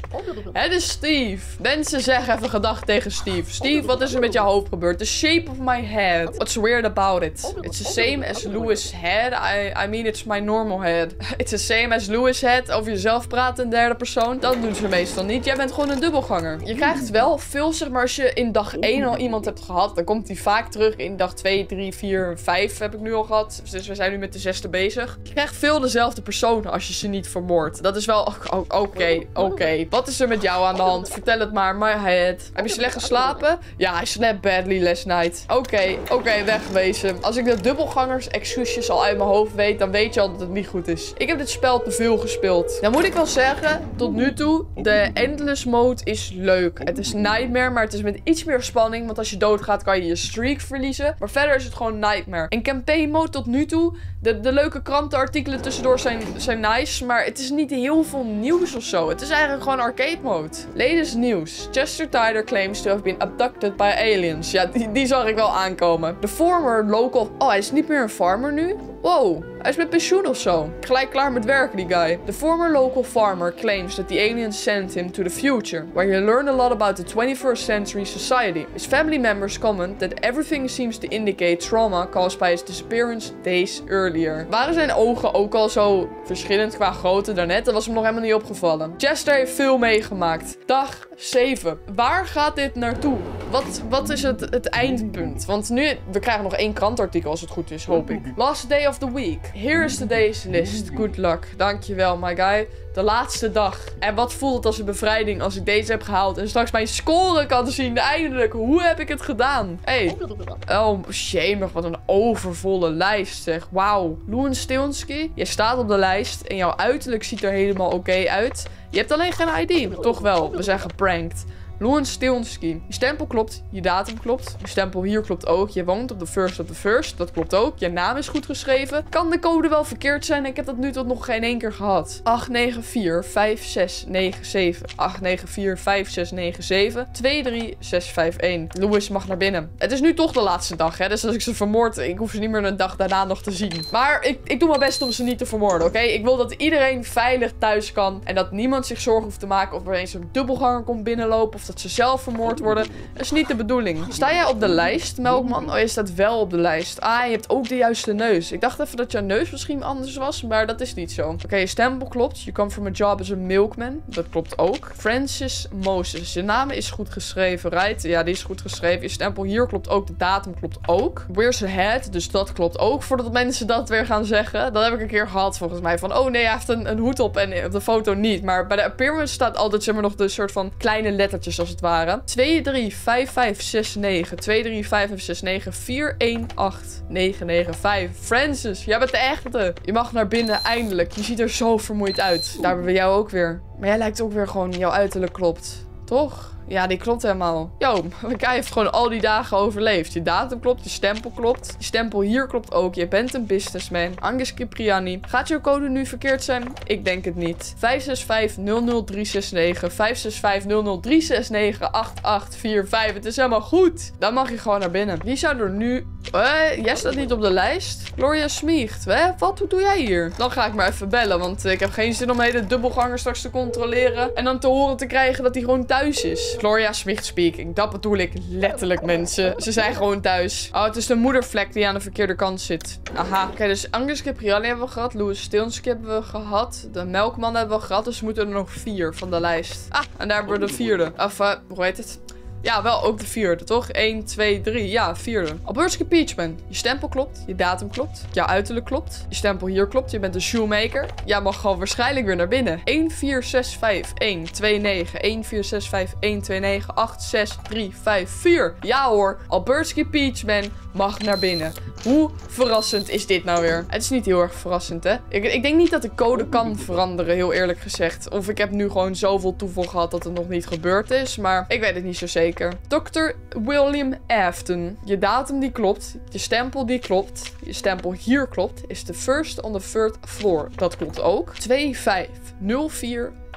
Het is Steve. Mensen zeggen even gedag tegen Steve. Steve, wat is er met je hoofd gebeurd? The shape of my head. What's weird about it? It's the same as Louis' head. I, I mean, it's my normal head. It's the same as Louis' head. Over jezelf praten in derde persoon. Dat doen ze meestal niet. Jij bent gewoon een dubbelganger. Je krijgt wel veel, zeg maar, als je in dag één al iemand hebt gehad, dan komt hij vaak terug in dag twee, drie, vier, vijf heb ik nu al gehad. Dus we zijn nu met de zesde bezig. Je krijgt veel dezelfde personen als je ze niet vermoordt. Dat is wel... Oké, oké. Okay, okay. Wat is er met jou aan de hand? Vertel het maar. My head. Heb je slecht geslapen? Ja, I slept badly last night. Oké, okay, oké, okay, wegwezen. Als ik de dubbelgangers excuusjes al uit mijn hoofd weet, dan weet je al dat het niet goed is. Ik heb dit spel te veel gespeeld. Dan moet ik wel zeggen, tot nu toe, de Endless mode is leuk. Het is Nightmare, maar het is met iets meer spanning. Want als je doodgaat, kan je je streak verliezen. Maar verder is het gewoon Nightmare. In Campaign mode tot nu toe, de, de leuke krantenartikelen tussendoor zijn, zijn nice. Maar het is niet heel veel nieuws of zo. Het is eigenlijk gewoon arcade mode. Latest nieuws. Chester Tyler claims to have been abducted by aliens. Ja, die, die zag ik wel aankomen. De former local... Oh, hij is niet meer een farmer nu? Wow, hij is met pensioen of zo. Gelijk klaar met werken, die guy. The former local farmer claims that the aliens sent him to the future, where he learned a lot about the twenty-first century society. His family members comment that everything seems to indicate trauma caused by his disappearance days earlier. Waren zijn ogen ook al zo verschillend qua grootte daarnet? Dat was hem nog helemaal niet opgevallen. Chester heeft veel meegemaakt. Dag zeven. Waar gaat dit naartoe? Wat, wat is het, het eindpunt? Want nu, we krijgen nog één krantartikel als het goed is, hoop ik. Last day of the week. Here is today's list. Good luck. Dankjewel, my guy. De laatste dag. En wat voelt het als een bevrijding als ik deze heb gehaald en straks mijn score kan zien. Eindelijk. Hoe heb ik het gedaan? Hey. Oh, shemig. Wat een overvolle lijst, zeg. Wauw. Loen Stilnsky. Je staat op de lijst en jouw uiterlijk ziet er helemaal oké okay uit. Je hebt alleen geen I D. Toch wel. We zijn geprankt. Loen Stilnsky. Je stempel klopt. Je datum klopt. Je stempel hier klopt ook. Je woont op de first of the first. Dat klopt ook. Je naam is goed geschreven. Kan de code wel verkeerd zijn? Ik heb dat nu tot nog geen één keer gehad. acht negen vier vijf zes negen zeven. acht negen vier vijf zes negen zeven. twee drie zes vijf één. Louis mag naar binnen. Het is nu toch de laatste dag, hè. Dus als ik ze vermoord, ik hoef ze niet meer een dag daarna nog te zien. Maar ik, ik doe mijn best om ze niet te vermoorden, oké? Okay? Ik wil dat iedereen veilig thuis kan. En dat niemand zich zorgen hoeft te maken of er eens een dubbelganger komt binnenlopen. Of dat ze zelf vermoord worden. Dat is niet de bedoeling. Sta jij op de lijst, Melkman? Oh, je staat wel op de lijst. Ah, je hebt ook de juiste neus. Ik dacht even dat jouw neus misschien anders was, maar dat is niet zo. Oké, okay, je stempel klopt. You come from a job as a milkman. Dat klopt ook. Francis Moses. Je naam is goed geschreven, right? Ja, die is goed geschreven. Je stempel hier klopt ook. De datum klopt ook. Where's her head? Dus dat klopt ook. Voordat mensen dat weer gaan zeggen. Dat heb ik een keer gehad volgens mij. Van, oh nee, hij heeft een, een hoed op en op de foto niet. Maar bij de appearance staat altijd, zeg maar, nog de soort van kleine lettertjes als het ware. twee drie vijf vijf zes negen. twee drie vijf vijf zes negen. vier een acht negen negen vijf. Francis, jij bent de echte. Je mag naar binnen, eindelijk. Je ziet er zo vermoeid uit. Daar hebben we jou ook weer. Maar jij lijkt ook weer gewoon, jouw uiterlijk klopt. Toch? Ja, die klopt helemaal. Yo, Kai heeft gewoon al die dagen overleefd. Je datum klopt, je stempel klopt. Je stempel hier klopt ook. Je bent een businessman. Angus Cipriani. Gaat je code nu verkeerd zijn? Ik denk het niet. vijf zes vijf nul nul drie zes negen. vijf zes vijf nul nul drie zes negen. acht acht vier vijf. Het is helemaal goed. Dan mag je gewoon naar binnen. Wie zou er nu... Eh, jij staat niet op de lijst. Gloria Smiegt. Hè? Wat? Hoe doe jij hier? Dan ga ik maar even bellen. Want ik heb geen zin om hele dubbelganger straks te controleren. En dan te horen te krijgen dat hij gewoon thuis is. Gloria Smiegt speaking. Dat bedoel ik letterlijk, mensen. Ze zijn gewoon thuis. Oh, het is de moedervlek die aan de verkeerde kant zit. Aha. Oké, okay, dus Angus Cipriani hebben we gehad. Louis Stilnsky hebben we gehad. De Melkman hebben we gehad. Dus we moeten er nog vier van de lijst. Ah, en daar hebben we de vierde. Of, uh, hoe heet het? Ja, wel ook de vierde, toch? één, twee, drie. Ja, vierde. Albertske Peachman. Je stempel klopt. Je datum klopt. Jouw uiterlijk klopt. Je stempel hier klopt. Je bent een shoemaker. Jij mag gewoon waarschijnlijk weer naar binnen. een vier zes vijf een twee negen. een vier zes vijf een twee negen. acht zes drie vijf vier. Ja hoor. Albertske Peachman mag naar binnen. Hoe verrassend is dit nou weer? Het is niet heel erg verrassend, hè? Ik, ik denk niet dat de code kan veranderen, heel eerlijk gezegd. Of ik heb nu gewoon zoveel toeval gehad dat het nog niet gebeurd is. Maar ik weet het niet zo zeker. dokter William Afton. Je datum die klopt. Je stempel die klopt. Je stempel hier klopt. Is de first on the third floor. Dat klopt ook. twee vijf nul vier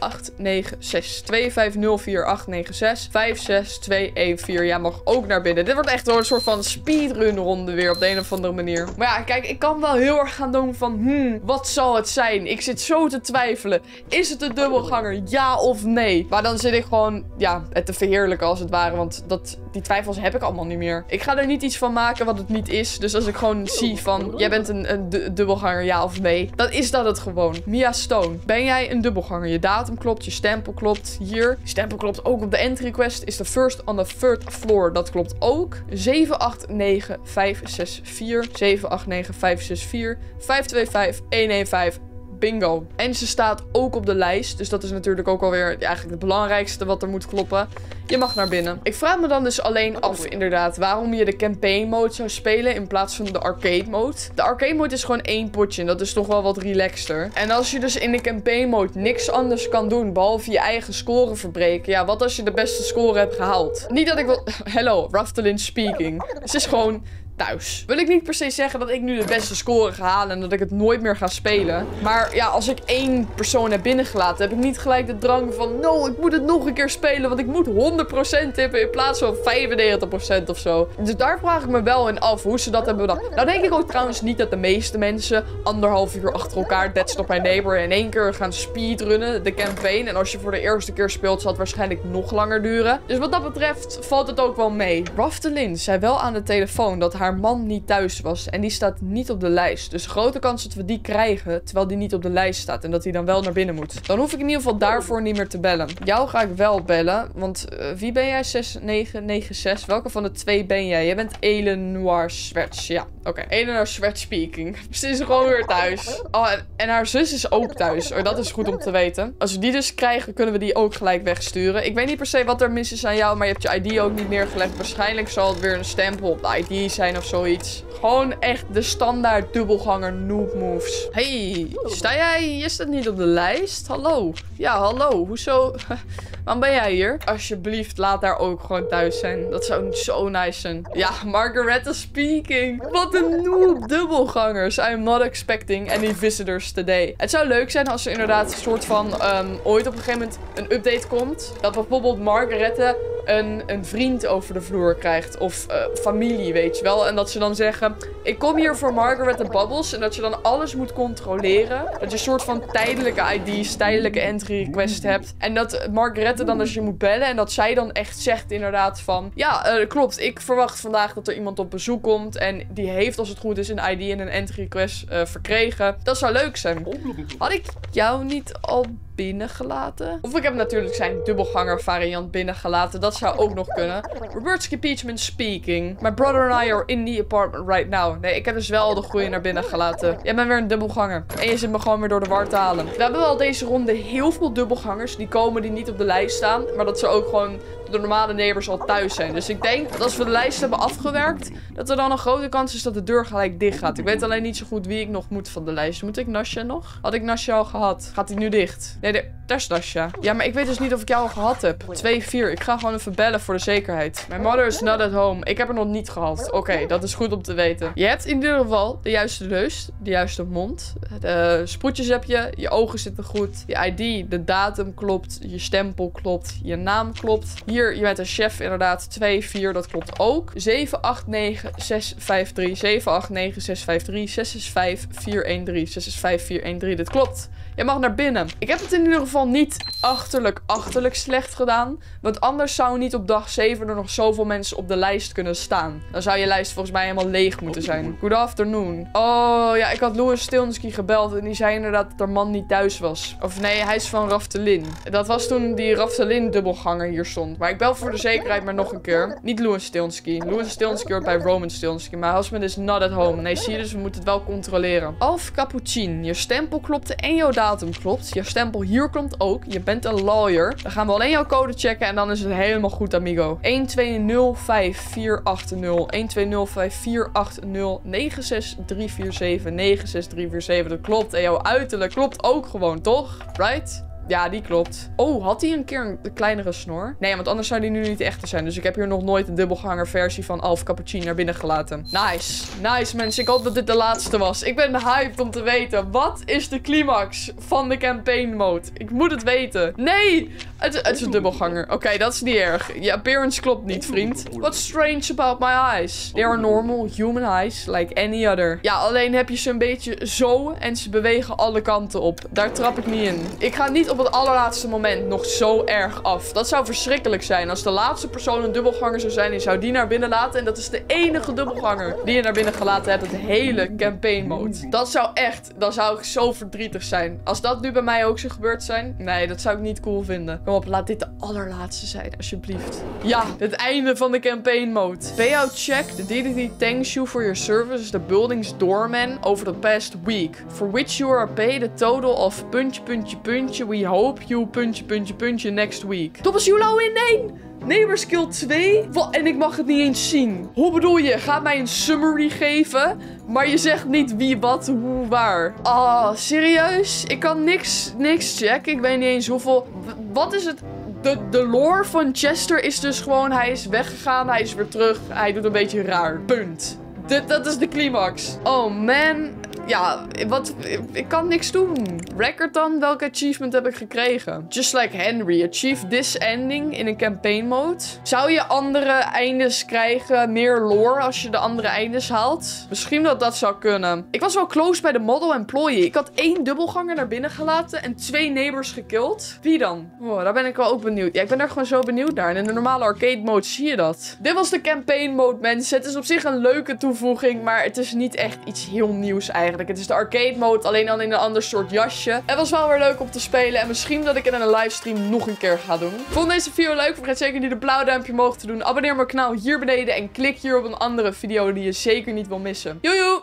acht negen zes twee vijf nul vier acht negen zes vijf zes twee een vier. Ja, mag ook naar binnen. Dit wordt echt door een soort van speedrun ronde weer op de een of andere manier. Maar ja, kijk, ik kan wel heel erg gaan doen van, hmm, wat zal het zijn? Ik zit zo te twijfelen. Is het een dubbelganger? Ja of nee? Maar dan zit ik gewoon, ja, het te verheerlijken als het ware. Want dat, die twijfels heb ik allemaal niet meer. Ik ga er niet iets van maken wat het niet is. Dus als ik gewoon zie van, jij bent een, een du dubbelganger, ja of nee, dan is dat het gewoon. Mia Stone, ben jij een dubbelganger? Je datum klopt, je stempel klopt. Hier, je stempel klopt ook op de entry quest. Is de first on the third floor. Dat klopt ook. zeven acht negen vijf zes vier zeven acht negen vijf zes vier vijf twee vijf een een vijf. Bingo. En ze staat ook op de lijst. Dus dat is natuurlijk ook alweer ja, eigenlijk het belangrijkste wat er moet kloppen. Je mag naar binnen. Ik vraag me dan dus alleen af inderdaad waarom je de campaign mode zou spelen in plaats van de arcade mode. De arcade mode is gewoon één potje en dat is toch wel wat relaxter. En als je dus in de campaign mode niks anders kan doen behalve je eigen score verbreken. Ja, wat als je de beste score hebt gehaald? Niet dat ik wil... Hello, Raftalin speaking. Het is gewoon... thuis. Wil ik niet per se zeggen dat ik nu de beste score ga halen en dat ik het nooit meer ga spelen. Maar ja, als ik één persoon heb binnengelaten, heb ik niet gelijk de drang van, no, ik moet het nog een keer spelen, want ik moet honderd procent tippen in plaats van vijfennegentig procent of zo. Dus daar vraag ik me wel in af hoe ze dat hebben bedacht. Nou denk ik ook trouwens niet dat de meeste mensen anderhalf uur achter elkaar That's Not My Neighbor in één keer gaan speedrunnen, de campaign. En als je voor de eerste keer speelt, zal het waarschijnlijk nog langer duren. Dus wat dat betreft valt het ook wel mee. Raftalin zei wel aan de telefoon dat haar haar man niet thuis was. En die staat niet op de lijst. Dus grote kans dat we die krijgen, terwijl die niet op de lijst staat. En dat hij dan wel naar binnen moet. Dan hoef ik in ieder geval daarvoor niet meer te bellen. Jou ga ik wel bellen. Want uh, wie ben jij? zes negen negen zes. Welke van de twee ben jij? Jij bent Eleanor Swerts. Ja, oké. Okay. Eleanor Swerts speaking. Ze is gewoon weer thuis. Oh, en, en haar zus is ook thuis. Oh, dat is goed om te weten. Als we die dus krijgen, kunnen we die ook gelijk wegsturen. Ik weet niet per se wat er mis is aan jou, maar je hebt je I D ook niet neergelegd. Waarschijnlijk zal het weer een stempel op de I D zijn of zoiets. Gewoon echt de standaard dubbelganger noob moves. Hey, sta jij? Je staat niet op de lijst? Hallo. Ja, hallo. Hoezo? Waarom ben jij hier? Alsjeblieft, laat daar ook gewoon thuis zijn. Dat zou zo nice zijn. Ja, Margaretta speaking. Wat een noob dubbelgangers. I'm not expecting any visitors today. Het zou leuk zijn als er inderdaad een soort van um, ooit op een gegeven moment een update komt. Dat bijvoorbeeld Margaretta een, een vriend over de vloer krijgt. Of uh, familie, weet je wel. En dat ze dan zeggen, ik kom hier voor Margaretta Bubbles. En dat je dan alles moet controleren. Dat je een soort van tijdelijke I D's, tijdelijke entry request hebt. En dat Margaretta dan als je moet bellen. En dat zij dan echt zegt inderdaad van, ja, uh, klopt. Ik verwacht vandaag dat er iemand op bezoek komt. En die heeft als het goed is een I D en een entry request uh, verkregen. Dat zou leuk zijn. Had ik jou niet al binnengelaten? Of ik heb natuurlijk zijn dubbelganger variant binnengelaten. Dat zou ook nog kunnen. Robertski Peachman speaking. My brother and I are in the apartment right now. Nee, ik heb dus wel de goeie naar binnen gelaten. Jij bent weer een dubbelganger. En je zit me gewoon weer door de war te halen. We hebben wel deze ronde heel veel dubbelgangers. Die komen die niet op de lijst staan. Maar dat ze ook gewoon de normale neighbors al thuis zijn. Dus ik denk dat als we de lijst hebben afgewerkt, dat er dan een grote kans is dat de deur gelijk dicht gaat. Ik weet alleen niet zo goed wie ik nog moet van de lijst. Moet ik Nasja nog? Had ik Nasja al gehad? Gaat hij nu dicht? Nee, de, daar is Nasja. Ja, maar ik weet dus niet of ik jou al gehad heb. twee vier. Ik ga gewoon even bellen voor de zekerheid. My mother is not at home. Ik heb er nog niet gehad. Oké, okay, dat is goed om te weten. Je hebt in ieder geval de juiste neus, de juiste mond. De sproetjes heb je. Je ogen zitten goed. Je I D, de datum klopt. Je stempel klopt. Je naam klopt. Hier, je bent een chef inderdaad. twee vier, dat klopt ook. zeven acht negen zes vijf drie. zeven acht negen zes vijf drie. zes zes vijf vier een drie. zes zes vijf vier een drie. Dit klopt. Je mag naar binnen. Ik heb het in ieder geval niet achterlijk, achterlijk slecht gedaan. Want anders zou niet op dag zeven er nog zoveel mensen op de lijst kunnen staan. Dan zou je lijst volgens mij helemaal leeg moeten zijn. Good afternoon. Oh ja, ik had Louis Stilnsky gebeld. En die zei inderdaad dat haar man niet thuis was. Of nee, hij is van Raftalin. Dat was toen die Raftalin dubbelganger hier stond. Maar ik bel voor de zekerheid maar nog een keer. Niet Louis Stilnsky. Louis Stilnsky hoort bij Roman Stilnsky. Maar husband is not at home. Nee, zie je, dus we moeten het wel controleren. Alf Cappuccin. Je stempel klopte en jouw datum klopt. Je stempel hier klopt ook. Je bent een lawyer. Dan gaan we alleen jouw code checken en dan is het helemaal goed, amigo. een twee nul vijf vier acht nul. een twee nul vijf vier acht nul. negen zes drie vier zeven. negen zes drie vier zeven. Dat klopt. En jouw uiterlijk klopt ook gewoon, toch? Right? Ja, die klopt. Oh, had hij een keer een, een kleinere snor? Nee, want anders zou die nu niet echte zijn. Dus ik heb hier nog nooit een dubbelganger versie van Alf Cappuccino naar binnen gelaten. Nice. Nice, mensen. Ik hoop dat dit de laatste was. Ik ben hyped om te weten. Wat is de climax van de campaign mode? Ik moet het weten. Nee! Het, het is een dubbelganger. Oké, okay, dat is niet erg. Je appearance klopt niet, vriend. What's strange about my eyes? They are normal human eyes, like any other. Ja, alleen heb je ze een beetje zo en ze bewegen alle kanten op. Daar trap ik niet in. Ik ga niet op het allerlaatste moment nog zo erg af. Dat zou verschrikkelijk zijn. Als de laatste persoon een dubbelganger zou zijn, je zou die naar binnen laten. En dat is de enige dubbelganger die je naar binnen gelaten hebt. Het hele campaign mode. Dat zou echt, dan zou ik zo verdrietig zijn. Als dat nu bij mij ook zou gebeurd zijn. Nee, dat zou ik niet cool vinden. Kom op, laat dit de allerlaatste zijn, alsjeblieft. Ja, het einde van de campaign mode. Payout check. The D D T thanks you for your service as the building's doorman over the past week. For which you are paid a total of puntje, puntje, puntje. We hope you puntje, puntje, puntje next week. Thomas Julo in één! Neighbor skill twee? Wat? En ik mag het niet eens zien. Hoe bedoel je? Ga mij een summary geven, maar je zegt niet wie, wat, hoe, waar. Ah, oh, serieus? Ik kan niks, niks checken. Ik weet niet eens hoeveel... Wat is het? De, de lore van Chester is dus gewoon... Hij is weggegaan, hij is weer terug. Hij doet een beetje raar. Punt. Dit, dat is de climax. Oh man... Ja, wat... Ik kan niks doen. Record dan? Welke achievement heb ik gekregen? Just like Henry. Achieve this ending in een campaign mode. Zou je andere eindes krijgen? Meer lore als je de andere eindes haalt? Misschien dat dat zou kunnen. Ik was wel close bij de model employee. Ik had één dubbelganger naar binnen gelaten en twee neighbors gekillt. Wie dan? Oh, daar ben ik wel ook benieuwd. Ja, ik ben daar gewoon zo benieuwd naar. En in de normale arcade mode zie je dat. Dit was de campaign mode, mensen. Het is op zich een leuke toevoeging, maar het is niet echt iets heel nieuws eigenlijk. Het is de arcade mode, alleen dan in een ander soort jasje. Het was wel weer leuk om te spelen. En misschien dat ik het in een livestream nog een keer ga doen. Vond deze video leuk? Vergeet zeker niet een blauw duimpje omhoog te doen. Abonneer op mijn kanaal hier beneden. En klik hier op een andere video die je zeker niet wil missen. Joejoe!